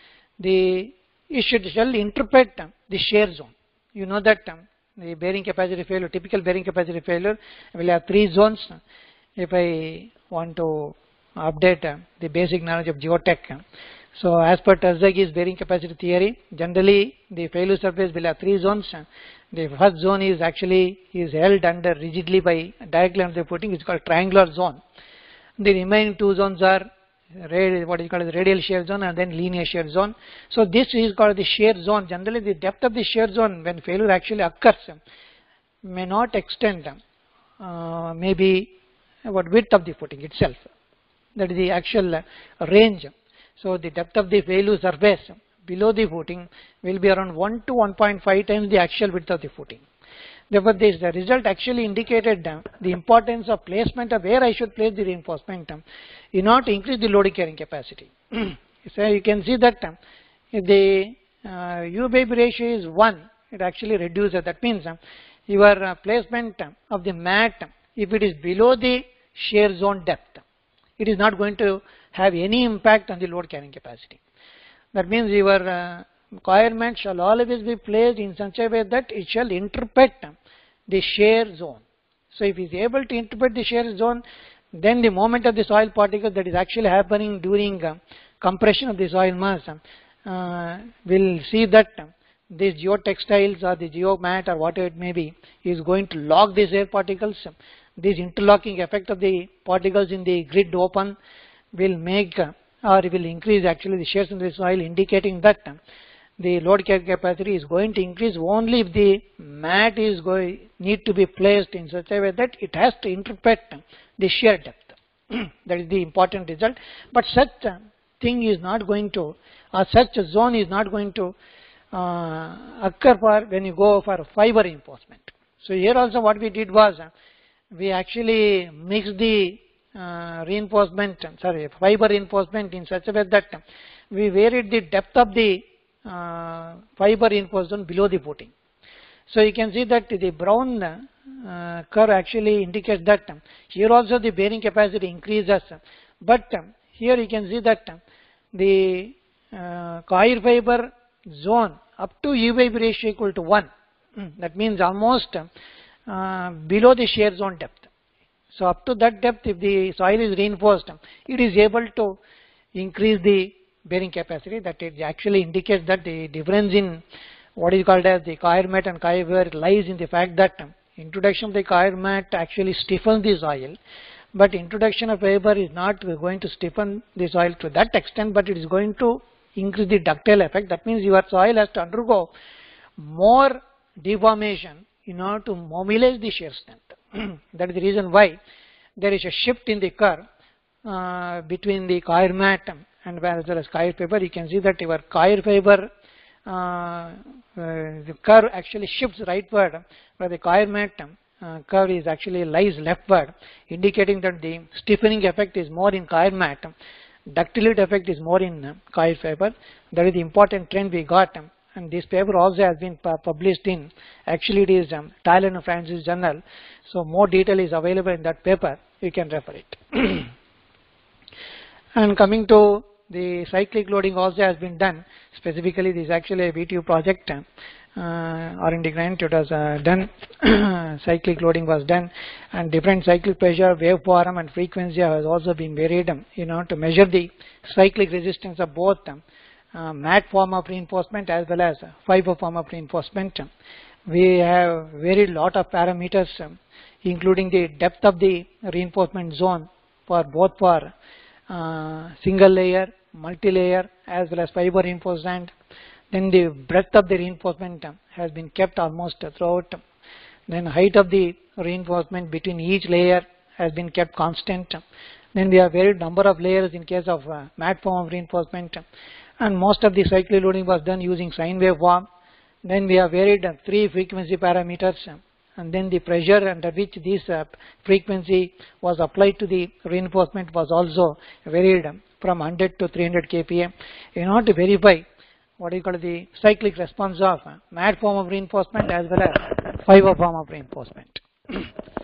it shall interpret the shear zone. You know that the bearing capacity failure, typical bearing capacity failure will have 3 zones. If I want to update the basic knowledge of geotech, so as per Terzagh's bearing capacity theory, generally the failure surface will have 3 zones. The first zone is actually held under rigidly by directly under the footing, which is called triangular zone. The remaining 2 zones are what is called the radial shear zone and then linear shear zone. So this is called the shear zone. Generally the depth of the shear zone when failure actually occurs may not extend maybe about width of the footing itself. That is the actual range. So the depth of the failure surface below the footing will be around 1 to 1.5 times the actual width of the footing. Therefore, the result actually indicated the importance of placement of where I should place the reinforcement in order to increase the loading carrying capacity. So you can see that if the U-baby ratio is 1, it actually reduces. That means your placement of the mat, if it is below the shear zone depth, it is not going to have any impact on the load carrying capacity. That means your coir mat shall always be placed in such a way that it shall interpret the shear zone. So if it is able to interpret the shear zone, then the movement of the soil particles that is actually happening during compression of the soil mass will see that these geotextiles or the geomat or whatever it may be is going to lock these air particles. This interlocking effect of the particles in the grid open will make or will increase actually the shears in the soil, indicating that the load carrying capacity is going to increase only if the mat is need to be placed in such a way that it has to interpret the shear depth. That is the important result. But such thing is not going to, or such a zone is not going to occur for when you go for fiber reinforcement. So here also what we did was we actually mixed the fiber reinforcement in such a way that we varied the depth of the fiber reinforcement below the footing. So you can see that the brown curve actually indicates that here also the bearing capacity increases, but here you can see that the coir fiber zone up to U-baby ratio equal to 1. That means almost below the shear zone depth. So up to that depth, if the soil is reinforced, it is able to increase the bearing capacity. That it actually indicates that the difference in what is called as the coir mat and coir fiber lies in the fact that introduction of the coir mat actually stiffens the soil, but introduction of fiber is not going to stiffen the soil to that extent, but it is going to increase the ductile effect. That means your soil has to undergo more deformation in order to mobilize the shear strength. That is the reason why there is a shift in the curve between the coir mat and as well as coir fiber. You can see that your coir fiber the curve actually shifts rightward, where the coir mat curve is actually lies leftward, indicating that the stiffening effect is more in coir mat, ductility effect is more in coir fiber. That is the important trend we got. And this paper also has been published in, actually it is Tyler and Francis Journal. So more detail is available in that paper, you can refer it. And coming to the cyclic loading also has been done. Specifically this is actually a VTU project, R&D grant, it was done, cyclic loading was done, and different cyclic pressure, waveform and frequency has also been varied, to measure the cyclic resistance of both mat form of reinforcement as well as fiber form of reinforcement. We have varied lot of parameters, including the depth of the reinforcement zone for both for single layer, multi-layer as well as fiber reinforcement. Then the breadth of the reinforcement has been kept almost throughout. Then height of the reinforcement between each layer has been kept constant. Then we have varied number of layers in case of mat form of reinforcement. And most of the cyclic loading was done using sine wave form. Then we have varied 3 frequency parameters, and then the pressure under which this frequency was applied to the reinforcement was also varied from 100 to 300 kPa in order to verify what you call the cyclic response of mat form of reinforcement as well as fiber form of reinforcement.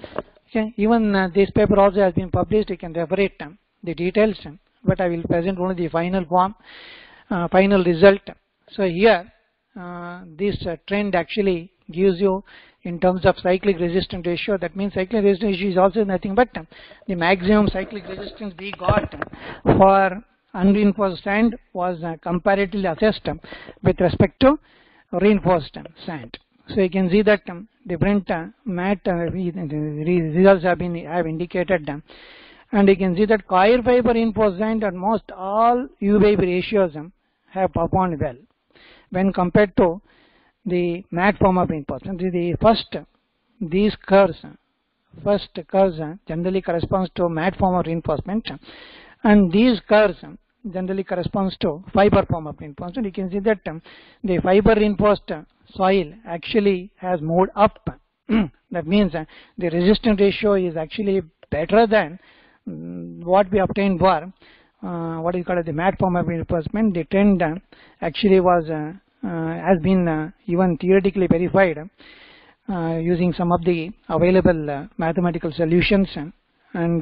Okay, even this paper also has been published. You can refer it, the details, but I will present only the final form, final result. So here, this trend actually gives you in terms of cyclic resistance ratio. That means cyclic resistance ratio is also nothing but the maximum cyclic resistance we got for unreinforced sand was comparatively assessed with respect to reinforced sand. So you can see that different matte results have indicated, and you can see that coir fiber reinforced sand almost all UVB ratios have performed well when compared to the matte form of reinforcement. These curves generally corresponds to matte form of reinforcement, and these curves generally corresponds to fiber form of reinforcement. You can see that the fiber reinforced soil actually has moved up. That means the resistance ratio is actually better than what we obtained for what is called the matte form of reinforcement. The trend actually was has been even theoretically verified using some of the available mathematical solutions, and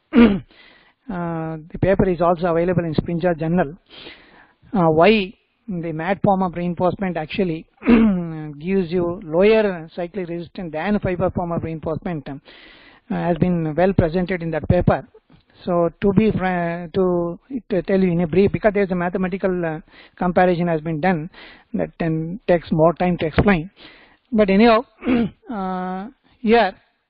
the paper is also available in Spinza Journal. Why the matte form of reinforcement actually gives you lower cyclic resistance than fiber form of reinforcement has been well presented in that paper. So to tell you in a brief, because there is a mathematical comparison has been done, that then takes more time to explain. But anyhow, here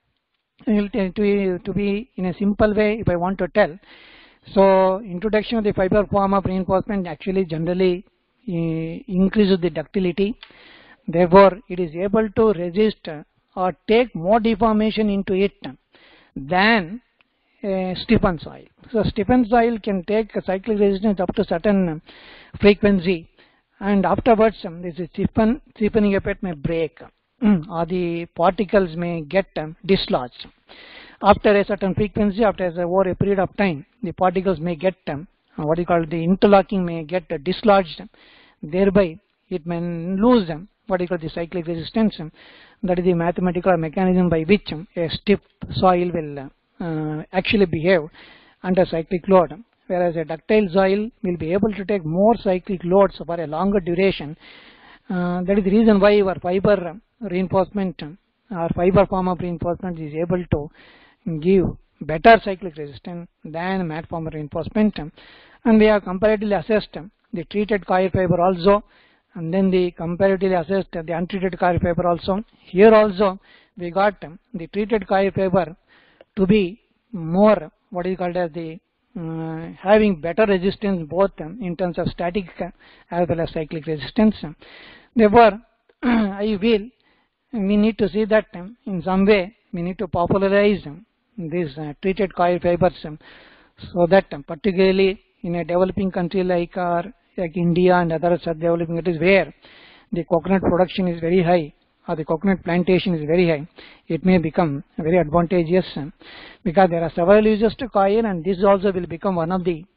to be in a simple way, if I want to tell, so introduction of the fiber form of reinforcement actually generally increases the ductility. Therefore, it is able to resist or take more deformation into it than stiffened soil. So stiffened soil can take a cyclic resistance up to certain frequency, and afterwards this stiffening effect may break or the particles may get dislodged. After a certain frequency, over a period of time, the particles may get what you call the interlocking may get dislodged. Thereby, it may lose what you call the cyclic resistance. That is the mathematical mechanism by which a stiff soil will actually behave under cyclic load, whereas a ductile soil will be able to take more cyclic loads for a longer duration. That is the reason why our fiber reinforcement or fiber form of reinforcement is able to give better cyclic resistance than matte form of reinforcement. And we have comparatively assessed the treated coir fiber also, and then the comparatively assessed the untreated coir fiber also. Here also we got the treated coir fiber to be more what is called as the having better resistance both in terms of static as well as cyclic resistance. Therefore, I feel we need to see that in some way we need to popularize these treated coir fibers, so that particularly in a developing country like India and other such developing countries where the coconut production is very high or the coconut plantation is very high, it may become very advantageous because there are several uses to coir, and this also will become one of the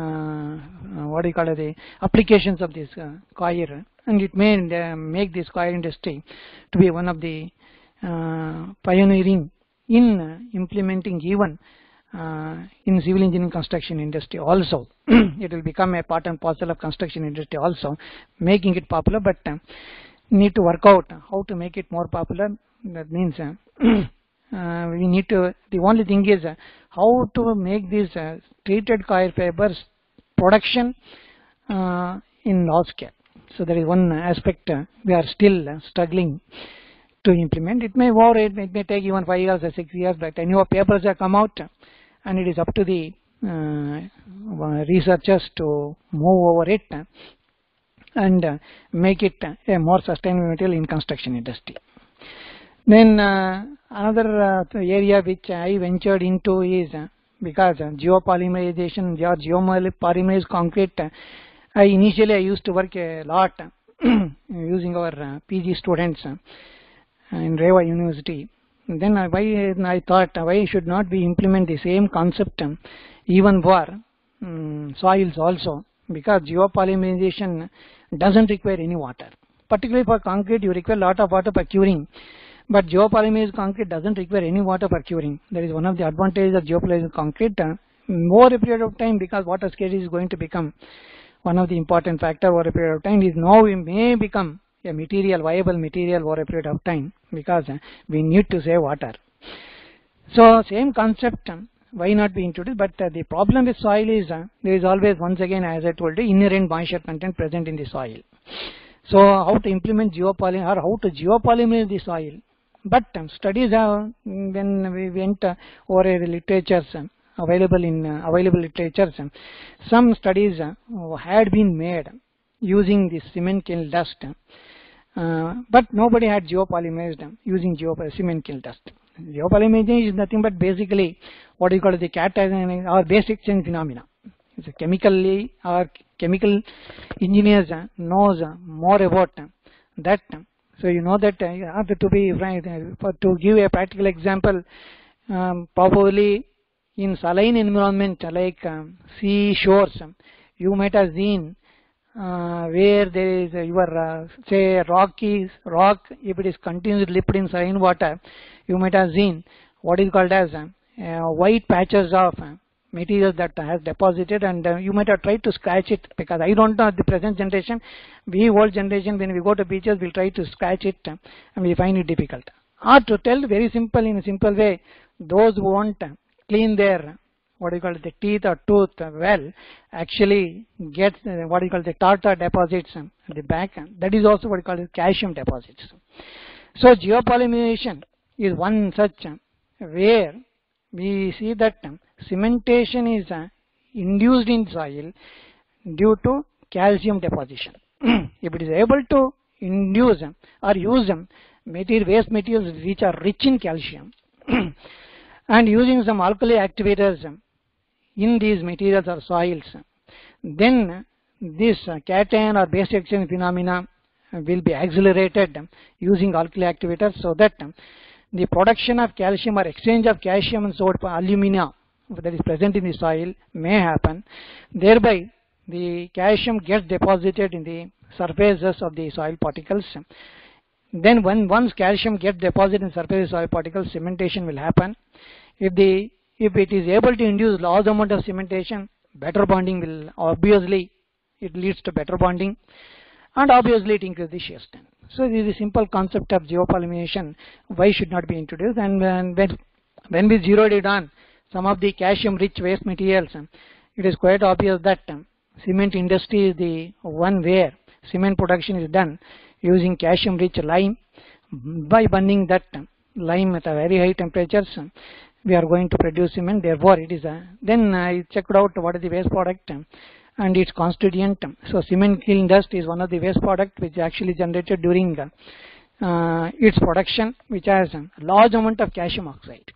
the applications of this coir, and it may make this coir industry to be one of the pioneering in implementing even in civil engineering construction industry also. It will become a part and parcel of construction industry also, making it popular, but need to work out how to make it more popular. That means we need to, the only thing is how to make these treated coir fibers production in large scale. So there is one aspect we are still struggling to implement. It may take even 5 years or 6 years, but anyway papers have come out, and it is up to the researchers to move over it and make it a more sustainable material in construction industry. Then another area which I ventured into is because geopolymerization or geopolymerized concrete. Initially I used to work a lot using our PG students in Reva University. Then I thought why should not we implement the same concept even for soils also, because geopolymerization doesn't require any water. Particularly for concrete, you require a lot of water for curing, But geopolymerized concrete doesn't require any water for curing. That is one of the advantages of geopolymerized concrete. Over a period of time, because water scarcity is going to become one of the important factor over a period of time, is now we may become a material, viable material over a period of time, because we need to save water. So same concept, why not be introduced? But the problem with soil is there is always, once again, as I told you, inherent moisture content present in the soil. So how to implement geopolymerize, or how to geopolymerize the soil? But studies have, when we went over a literatures available in available literatures, some studies had been made using the cement kiln dust, but nobody had geopolymerized using cement kiln dust. Geopolymerization is nothing but basically what you call the cation or base exchange phenomena. It's a chemically, or chemical engineers knows more about that. So you know that you have to be frank. To give a practical example, probably in saline environment like sea shores, you might have seen where there is your say rock, if it is continuously dipped in saline water, you might have seen what is called as white patches of material that has deposited, and you might have tried to scratch it, because I don't know the present generation. We old generation, when we go to beaches, we'll try to scratch it and we find it difficult. Or to tell very simple, in a simple way, those who won't clean their what you call the teeth or tooth well actually get what you call the tartar deposits at the back. That is also what you call the calcium deposits. So geopolymerization is one such where we see that cementation is induced in soil due to calcium deposition. If it is able to induce or use waste materials which are rich in calcium and using some alkali activators in these materials or soils, then this cation or base exchange phenomena will be accelerated using alkali activators, so that the production of calcium or exchange of calcium and salt alumina that is present in the soil may happen. Thereby the calcium gets deposited in the surfaces of the soil particles. Then once calcium gets deposited in surface of soil particles, cementation will happen. If it is able to induce large amount of cementation, better bonding will obviously, it leads to better bonding, and obviously it increases the shear strength. So this is a simple concept of geopolymerization, why should not be introduced. And when we zeroed it on some of the calcium rich waste materials, it is quite obvious that cement industry is the one where cement production is done using calcium rich lime. By burning that lime at a very high temperatures, we are going to produce cement. Therefore it is then I checked out what is the waste product and its constituent. So cement kiln dust is one of the waste product which is actually generated during its production, which has a large amount of calcium oxide.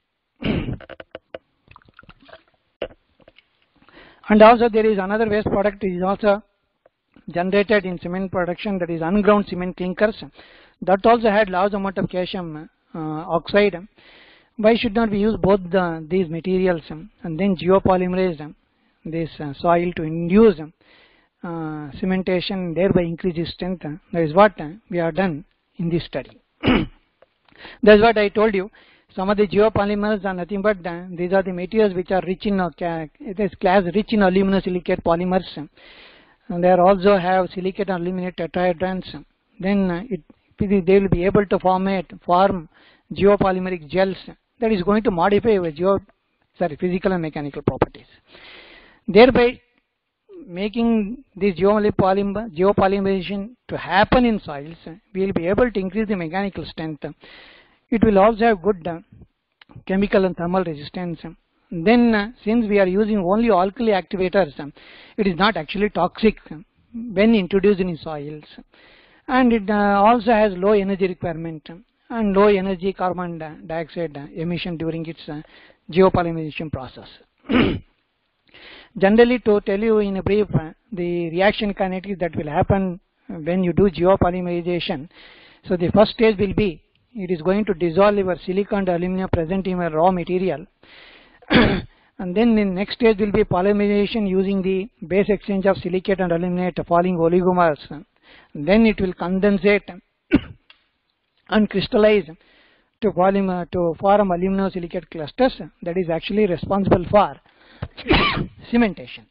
And also there is another waste product which is also generated in cement production, that is unground cement clinkers, that also had large amount of calcium oxide. Why should not we use both these materials and then geopolymerize this soil to induce cementation, thereby increase its strength? That is what we have done in this study. That is what I told you. Some of the geopolymers are nothing but these are the materials which are rich in it is class rich in aluminosilicate polymers. And they also have silicate and aluminate tetrahedrons. Then they will be able to form geopolymeric gels that is going to modify your physical and mechanical properties, thereby making this geopolymerization to happen in soils. We will be able to increase the mechanical strength. It will also have good chemical and thermal resistance. Then since we are using only alkali activators, it is not actually toxic when introduced in soils, and it also has low energy requirement and low energy carbon dioxide emission during its geopolymerization process. Generally, to tell you in a brief, the reaction kinetics that will happen when you do geopolymerization. So the first stage will be, it is going to dissolve your silicon and alumina present in your raw material. And then the next stage will be polymerization using the base exchange of silicate and aluminate falling oligomers. Then it will condensate and crystallize to form aluminosilicate clusters that is actually responsible for cementation.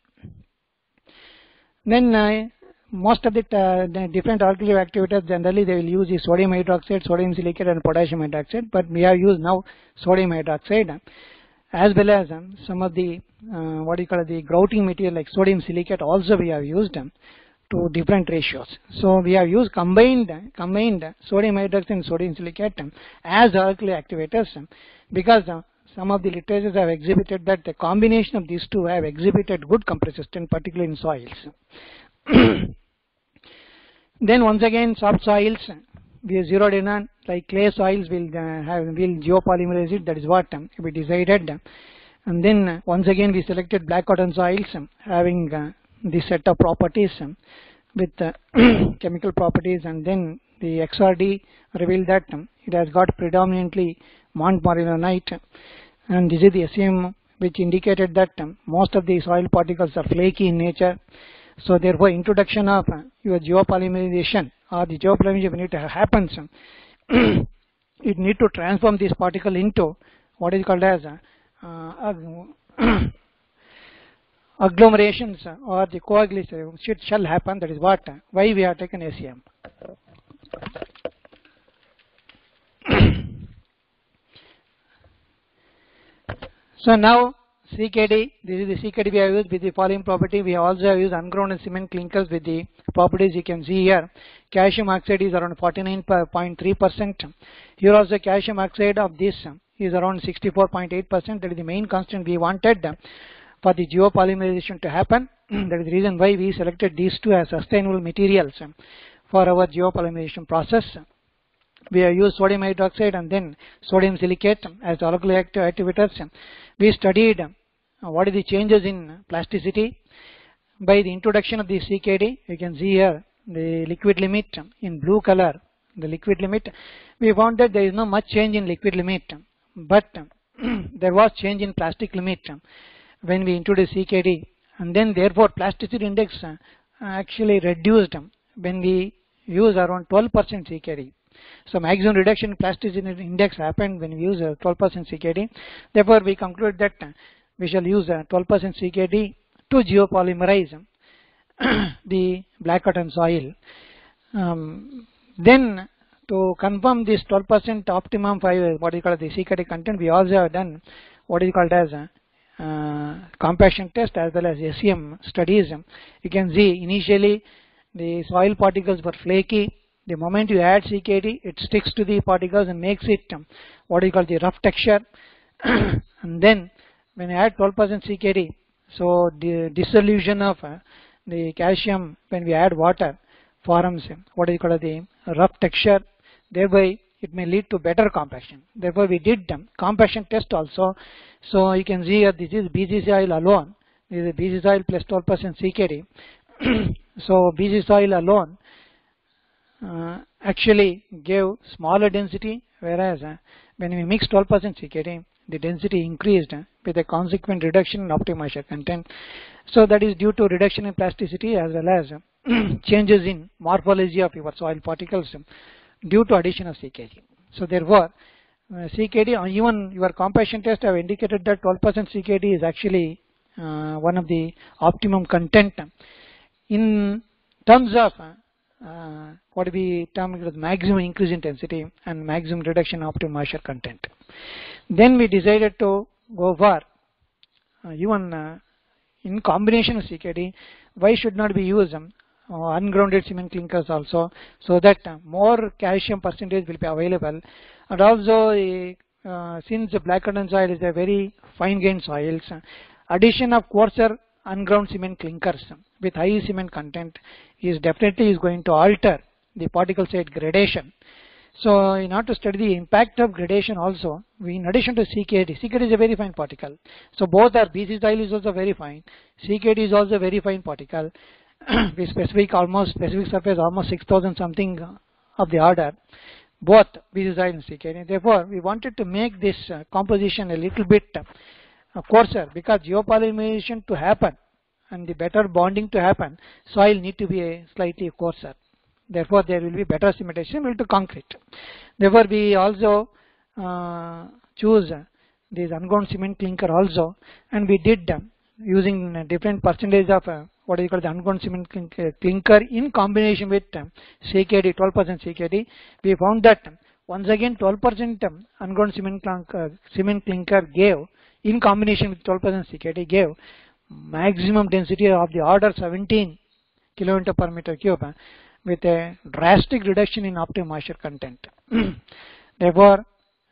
Then most of the different alkali activators, generally they will use the sodium hydroxide, sodium silicate and potassium hydroxide, but we have used now sodium hydroxide as well as some of the the grouting material like sodium silicate also we have used to different ratios. So we have used combined sodium hydroxide and sodium silicate as alkali activators because some of the literatures have exhibited that the combination of these two have exhibited good compressive strength, particularly in soils. Then once again soft soils we have zeroed in on, like clay soils will geopolymerize it, that is what we decided. And then once again we selected black cotton soils having this set of properties with chemical properties, and then the XRD revealed that it has got predominantly montmorillonite, and this is the SEM which indicated that most of the soil particles are flaky in nature. So therefore introduction of your geopolymerization or the geopolymerization when it happens, it need to transform this particle into what is called as agglomerations or the coagulation shall happen. That is why we have taken SEM. So now CKD, this is the CKD we have used with the following property. We also have used ungrounded cement clinkers with the properties you can see here. Calcium oxide is around 49.3%. Here also calcium oxide of this is around 64.8%. That is the main constant we wanted for the geopolymerization to happen. That is the reason why we selected these two as sustainable materials for our geopolymerization process. We have used sodium hydroxide and then sodium silicate as alkali activators. We studied what is the changes in plasticity by the introduction of the CKD. You can see here the liquid limit in blue color. The liquid limit, we found that there is no much change in liquid limit, but there was change in plastic limit when we introduced CKD, and then therefore plasticity index actually reduced when we use around 12% CKD. So maximum reduction in plasticity index happened when we use 12% CKD. Therefore we conclude that we shall use 12% CKD to geopolymerize the black cotton soil. Then to confirm this 12% optimum for what is called the CKD content, we also have done what is called as compaction test as well as SEM studies. You can see initially the soil particles were flaky. The moment you add CKD, it sticks to the particles and makes it what is called the rough texture. And then when you add 12% CKD, so the dissolution of the calcium when we add water forms what is called the rough texture. Thereby it may lead to better compaction. Therefore we did compaction test also. So you can see this is BC soil alone. This is BC soil plus 12% CKD. So BC soil alone actually gave smaller density, whereas when we mix 12% CKD, the density increased with a consequent reduction in optimized content. So that is due to reduction in plasticity as well as changes in morphology of your soil particles due to addition of CKD. So therefore CKD, even your compaction test have indicated that 12% CKD is actually one of the optimum content in terms of what we term as maximum increase in density and maximum reduction of optimum moisture content. Then we decided to go for even in combination of CKD, why should not be used ungrounded cement clinkers also, so that more calcium percentage will be available. And also since the black cotton soil is a very fine grained soils, addition of coarser unground cement clinkers with high cement content is definitely going to alter the particle site gradation. So in order to study the impact of gradation also, we in addition to CKD is a very fine particle. So both are BC soil is also very fine, CKD is also very fine particle with specific surface almost 6,000 something of the order, both BC soil and CKD. Therefore we wanted to make this composition a little bit coarser, because geopolymerization to happen and the better bonding to happen, soil need to be a slightly coarser. Therefore there will be better cementation to concrete. Therefore we also choose this unground cement clinker also, and we did using different percentage of what is called the unground cement clinker in combination with CKD, 12% CKD. We found that once again 12% unground cement clinker gave, in combination with 12% CKD, gave maximum density of the order 17 kN per meter cube with a drastic reduction in optimum moisture content. Therefore,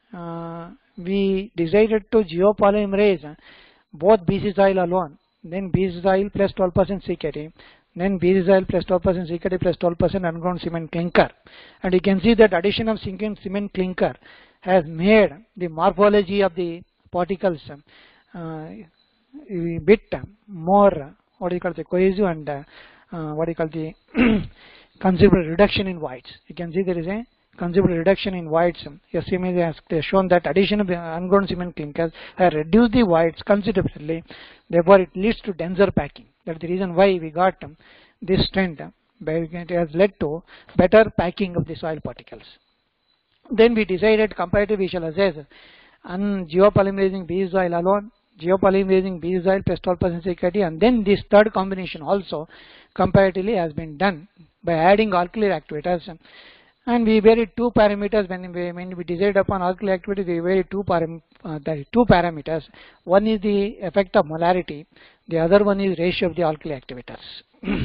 we decided to geopolymerize both BC soil alone, then BC soil plus 12% CKD, then BC soil plus 12% CKD plus 12% unground cement clinker. And you can see that addition of cement clinker has made the morphology of the particles a bit more what you call the cohesive and what you call the considerable reduction in voids. You can see there is a considerable reduction in voids. SMA has shown that addition of unground cement clinkers has reduced the voids considerably. Therefore, it leads to denser packing. That's the reason why we got this trend. It has led to better packing of the soil particles. Then we decided comparative we shall assess geopolymerizing BC soil alone, geopolymerizing BC soil plus 12% CKD, and then this third combination also comparatively has been done by adding alkali activators. And we varied two parameters when we decided upon alkali activity. We varied two parameters. One is the effect of molarity, the other one is ratio of the alkali activators.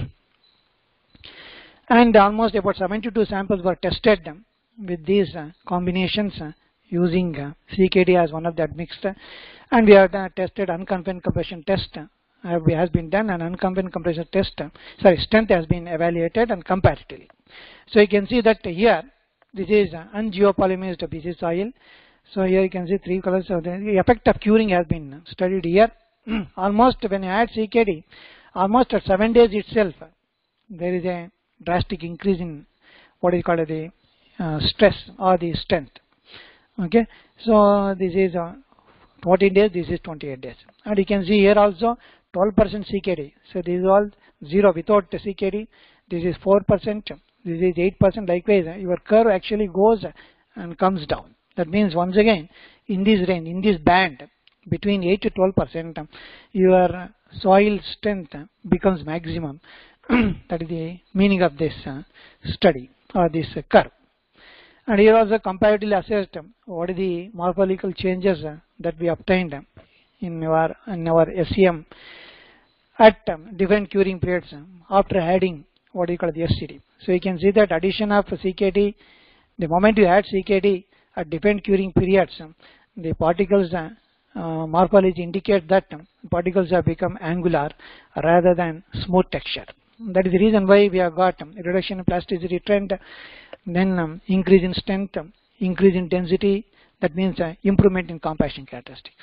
And almost about 72 samples were tested with these combinations using CKD as one of the admixed, and we have tested unconfined compression test has been done, and unconfined compression test strength has been evaluated and comparatively. So you can see that here this is ungeopolymerized BC soil. So here you can see three colors. So the effect of curing has been studied here. Almost when you add CKD, almost at 7 days itself, there is a drastic increase in what is called the stress or the strength. Okay, so this is 14 days, this is 28 days, and you can see here also 12% CKD. So this is all 0 without CKD. This is 4%. This is 8%. Likewise, your curve actually goes and comes down. That means once again, in this range, in this band between 8 to 12%, your soil strength becomes maximum. That is the meaning of this study or this curve. And here also comparatively assessed what are the morphological changes that we obtained in our SCM at different curing periods after adding what you call the SCD. So you can see that addition of CKD, the moment you add CKD at different curing periods, the particles morphology indicates that particles have become angular rather than smooth texture. That is the reason why we have got reduction in plasticity trend, then increase in strength, increase in density. That means improvement in compaction characteristics.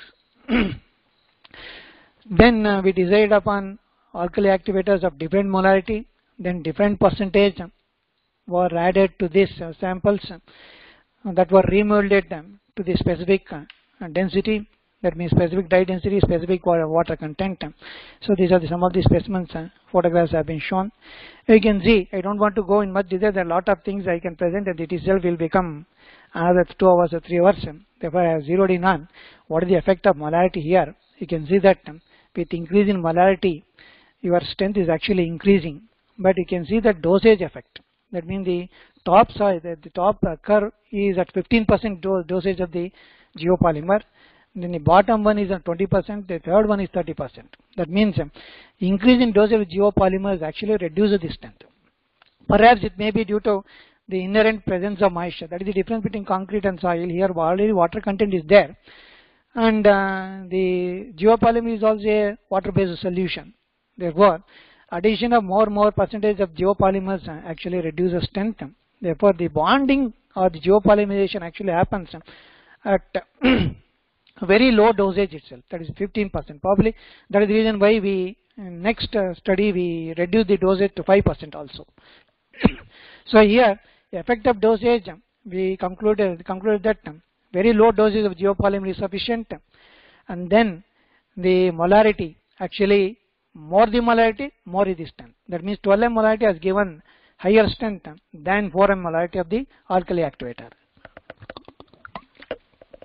Then we decided upon alkali activators of different molarity, then different percentage were added to these samples that were remolded to the specific density. That means specific dye density, specific water content. So these are some of the specimens. Photographs have been shown. You can see, I don't want to go in much detail. There are a lot of things I can present, and it itself will become another 2 hours or 3 hours. Therefore, I have zeroed in on what is the effect of molarity here. You can see that with increase in molarity, your strength is actually increasing. But you can see that dosage effect. That means the top side, the top curve is at 15% dosage of the geopolymer. Then the bottom one is at 20%, the third one is 30%. That means increase in dosage of geopolymers actually reduces the strength. Perhaps it may be due to the inherent presence of moisture. That is the difference between concrete and soil. Here already water content is there, and the geopolymer is also a water-based solution. Therefore, addition of more percentage of geopolymers actually reduces strength. Therefore, the bonding or the geopolymerization actually happens at very low dosage itself, that is 15%. Probably that is the reason why we next study we reduce the dosage to 5% also. So here effect of dosage, we concluded that very low dosage of geopolymer is sufficient, and then the molarity, actually more the molarity, more is the strength. That means 12M molarity has given higher strength than 4M molarity of the alkali activator.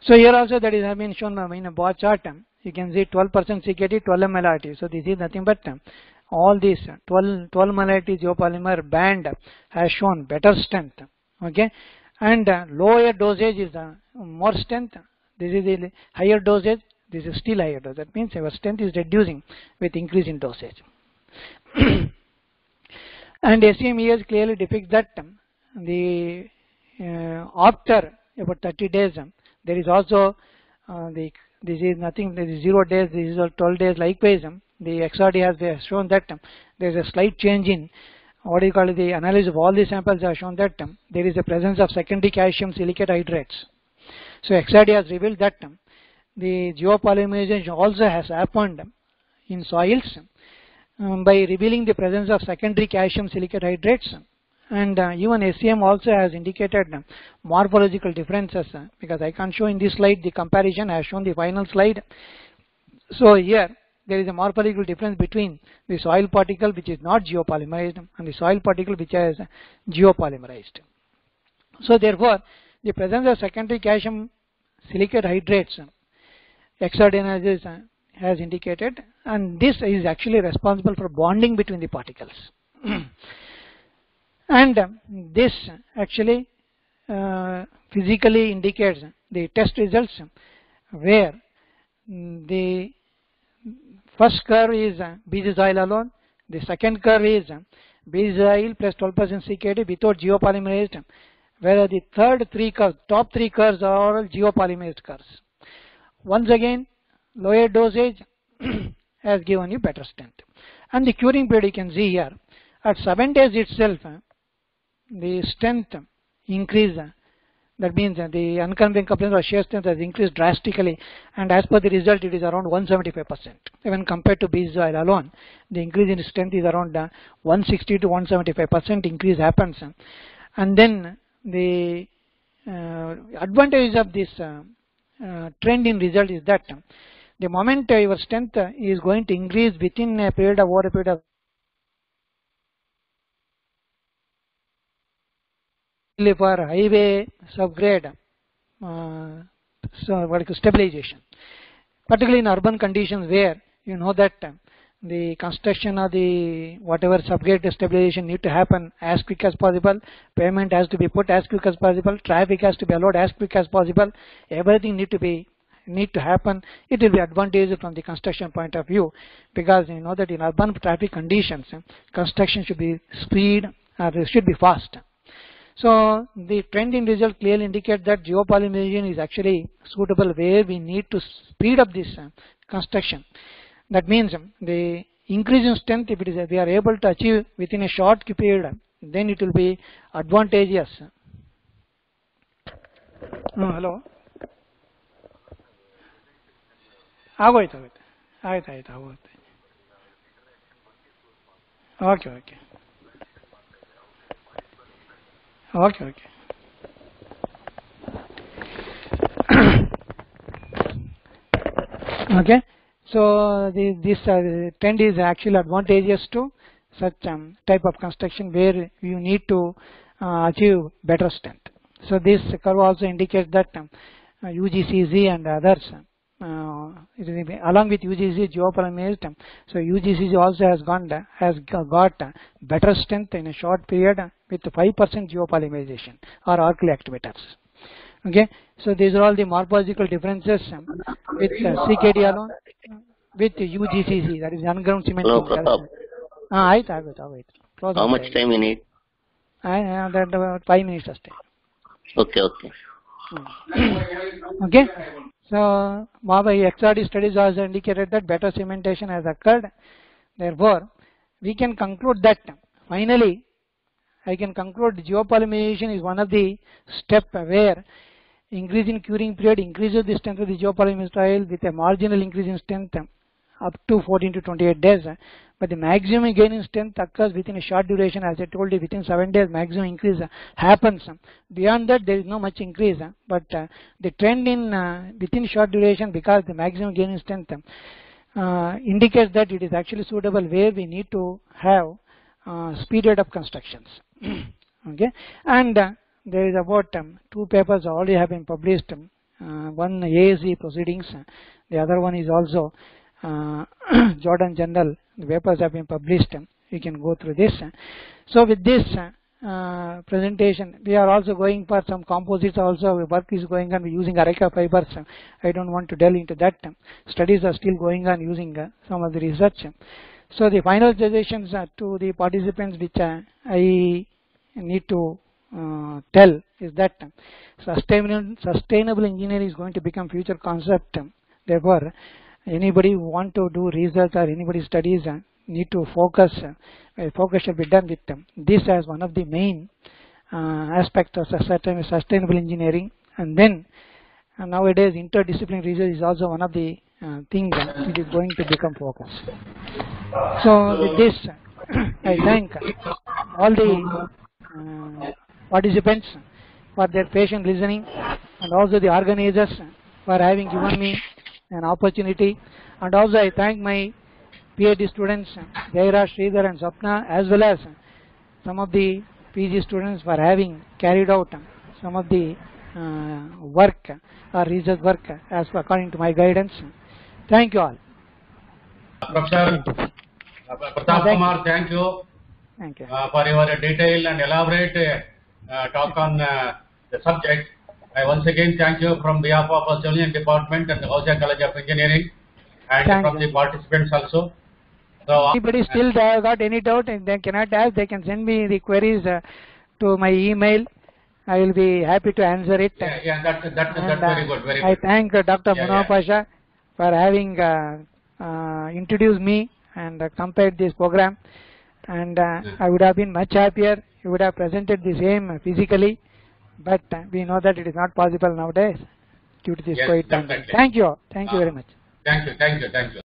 So here also that is have been shown in a bar chart. You can see 12% CKT, 12 MLRT. So this is nothing but all these 12 MLRT geopolymer band has shown better strength. Okay, and lower dosage is more strength. This is the higher dosage. This is still higher dosage. That means our strength is reducing with increase in dosage. And SEM clearly depicts that the after about 30 days there is also this is nothing, this is 0 days, this is 12 days. Likewise, the XRD has shown that there is a slight change in what do you call it, the analysis of all the samples have shown that there is a presence of secondary calcium silicate hydrates. So XRD has revealed that the geopolymerization also has happened in soils by revealing the presence of secondary calcium silicate hydrates. And even SEM also has indicated morphological differences because I can't show in this slide the comparison. I have shown the final slide. So here there is a morphological difference between the soil particle which is not geopolymerized and the soil particle which is geopolymerized. So therefore the presence of secondary calcium silicate hydrates XRD analysis has indicated, and this is actually responsible for bonding between the particles. And this actually physically indicates the test results where the first curve is bezoyl alone, the second curve is bezoyl plus 12% CKD without geopolymerized, whereas the top three curves are all geopolymerized curves. Once again, lower dosage has given you better strength. And the curing period you can see here, at 7 days itself, the strength increase, that means the unconverging coupling or shear strength has increased drastically, and as per the result it is around 175%. Even compared to bezoyl alone, the increase in strength is around 160 to 175% increase happens. And then the advantage of this trend in result is that the moment your strength is going to increase within a period of over a period of for highway subgrade so what is stabilization, particularly in urban conditions where you know that the construction of the whatever subgrade stabilization need to happen as quick as possible, payment has to be put as quick as possible, traffic has to be allowed as quick as possible, everything need to happen. It will be advantageous from the construction point of view, because you know that in urban traffic conditions construction should be speed or should be fast. So the trend in result clearly indicates that geopolymerization is actually suitable where we need to speed up this construction. That means the increase in strength, if it is we are able to achieve within a short period, then it will be advantageous. Hello. ಆಗೋಯ್ತು ಆಯ್ತು ಆಗೋಯ್ತು. Okay. Okay, so this trend is actually advantageous to such type of construction where you need to achieve better strength. So this curve also indicates that UGCZ and others along with UGC geopolymerized, so UGCZ also has got better strength in a short period with 5% geopolymerization or alkyl activators. Okay, so these are all the morphological differences with CKD alone with UGCZ, that is unground cement. Hello, Pratap. How much time you need? That about 5 minutes or Okay. Okay, so XRD studies also indicated that better cementation has occurred. Therefore, we can conclude that finally I can conclude geopolymerization is one of the steps where increase in curing period increases the strength of the geopolymerized soil with a marginal increase in strength up to 14 to 28 days, but the maximum gain in strength occurs within a short duration. As I told you, within 7 days maximum increase happens. Beyond that there is no much increase, but the trend in within short duration, because the maximum gain in strength indicates that it is actually suitable where we need to have speeded up constructions. Okay, and there is about 2 papers already have been published one ASE proceedings, the other one is also Jordan Journal. The papers have been published. You can go through this. So with this presentation, we are also going for some composites. Also, work is going on using areca fibers. I don't want to delve into that. Studies are still going on using some of the research. So the final suggestions to the participants, which I need to tell, is that sustainable engineering is going to become future concept. Therefore, anybody who want to do research or anybody studies need to focus. Focus should be done with this as one of the main aspects of sustainable engineering. And then nowadays interdisciplinary research is also one of the things which is going to become focus. So with this, I thank all the participants for their patient listening, and also the organizers for having given me an opportunity, and also I thank my PhD students Jaira, Sridhar and Sapna, as well as some of the PG students for having carried out some of the work or research work as according to my guidance. Thank you all. Professor Pratap Kumar, thank you, for your detailed and elaborate talk on the subject. I once again thank you from behalf of our Civil Engineering Department and the Gaussian College of Engineering, and from the participants also. So, anybody still got any doubt and they cannot ask, they can send me the queries to my email. I will be happy to answer it. Yeah, that's very good. Very good. I thank Dr. Munawar Pasha for having introduced me and compared this program. And I would have been much happier. You would have presented the same physically, but we know that it is not possible nowadays due to this COVID pandemic. Thank you. Thank you very much. Thank you.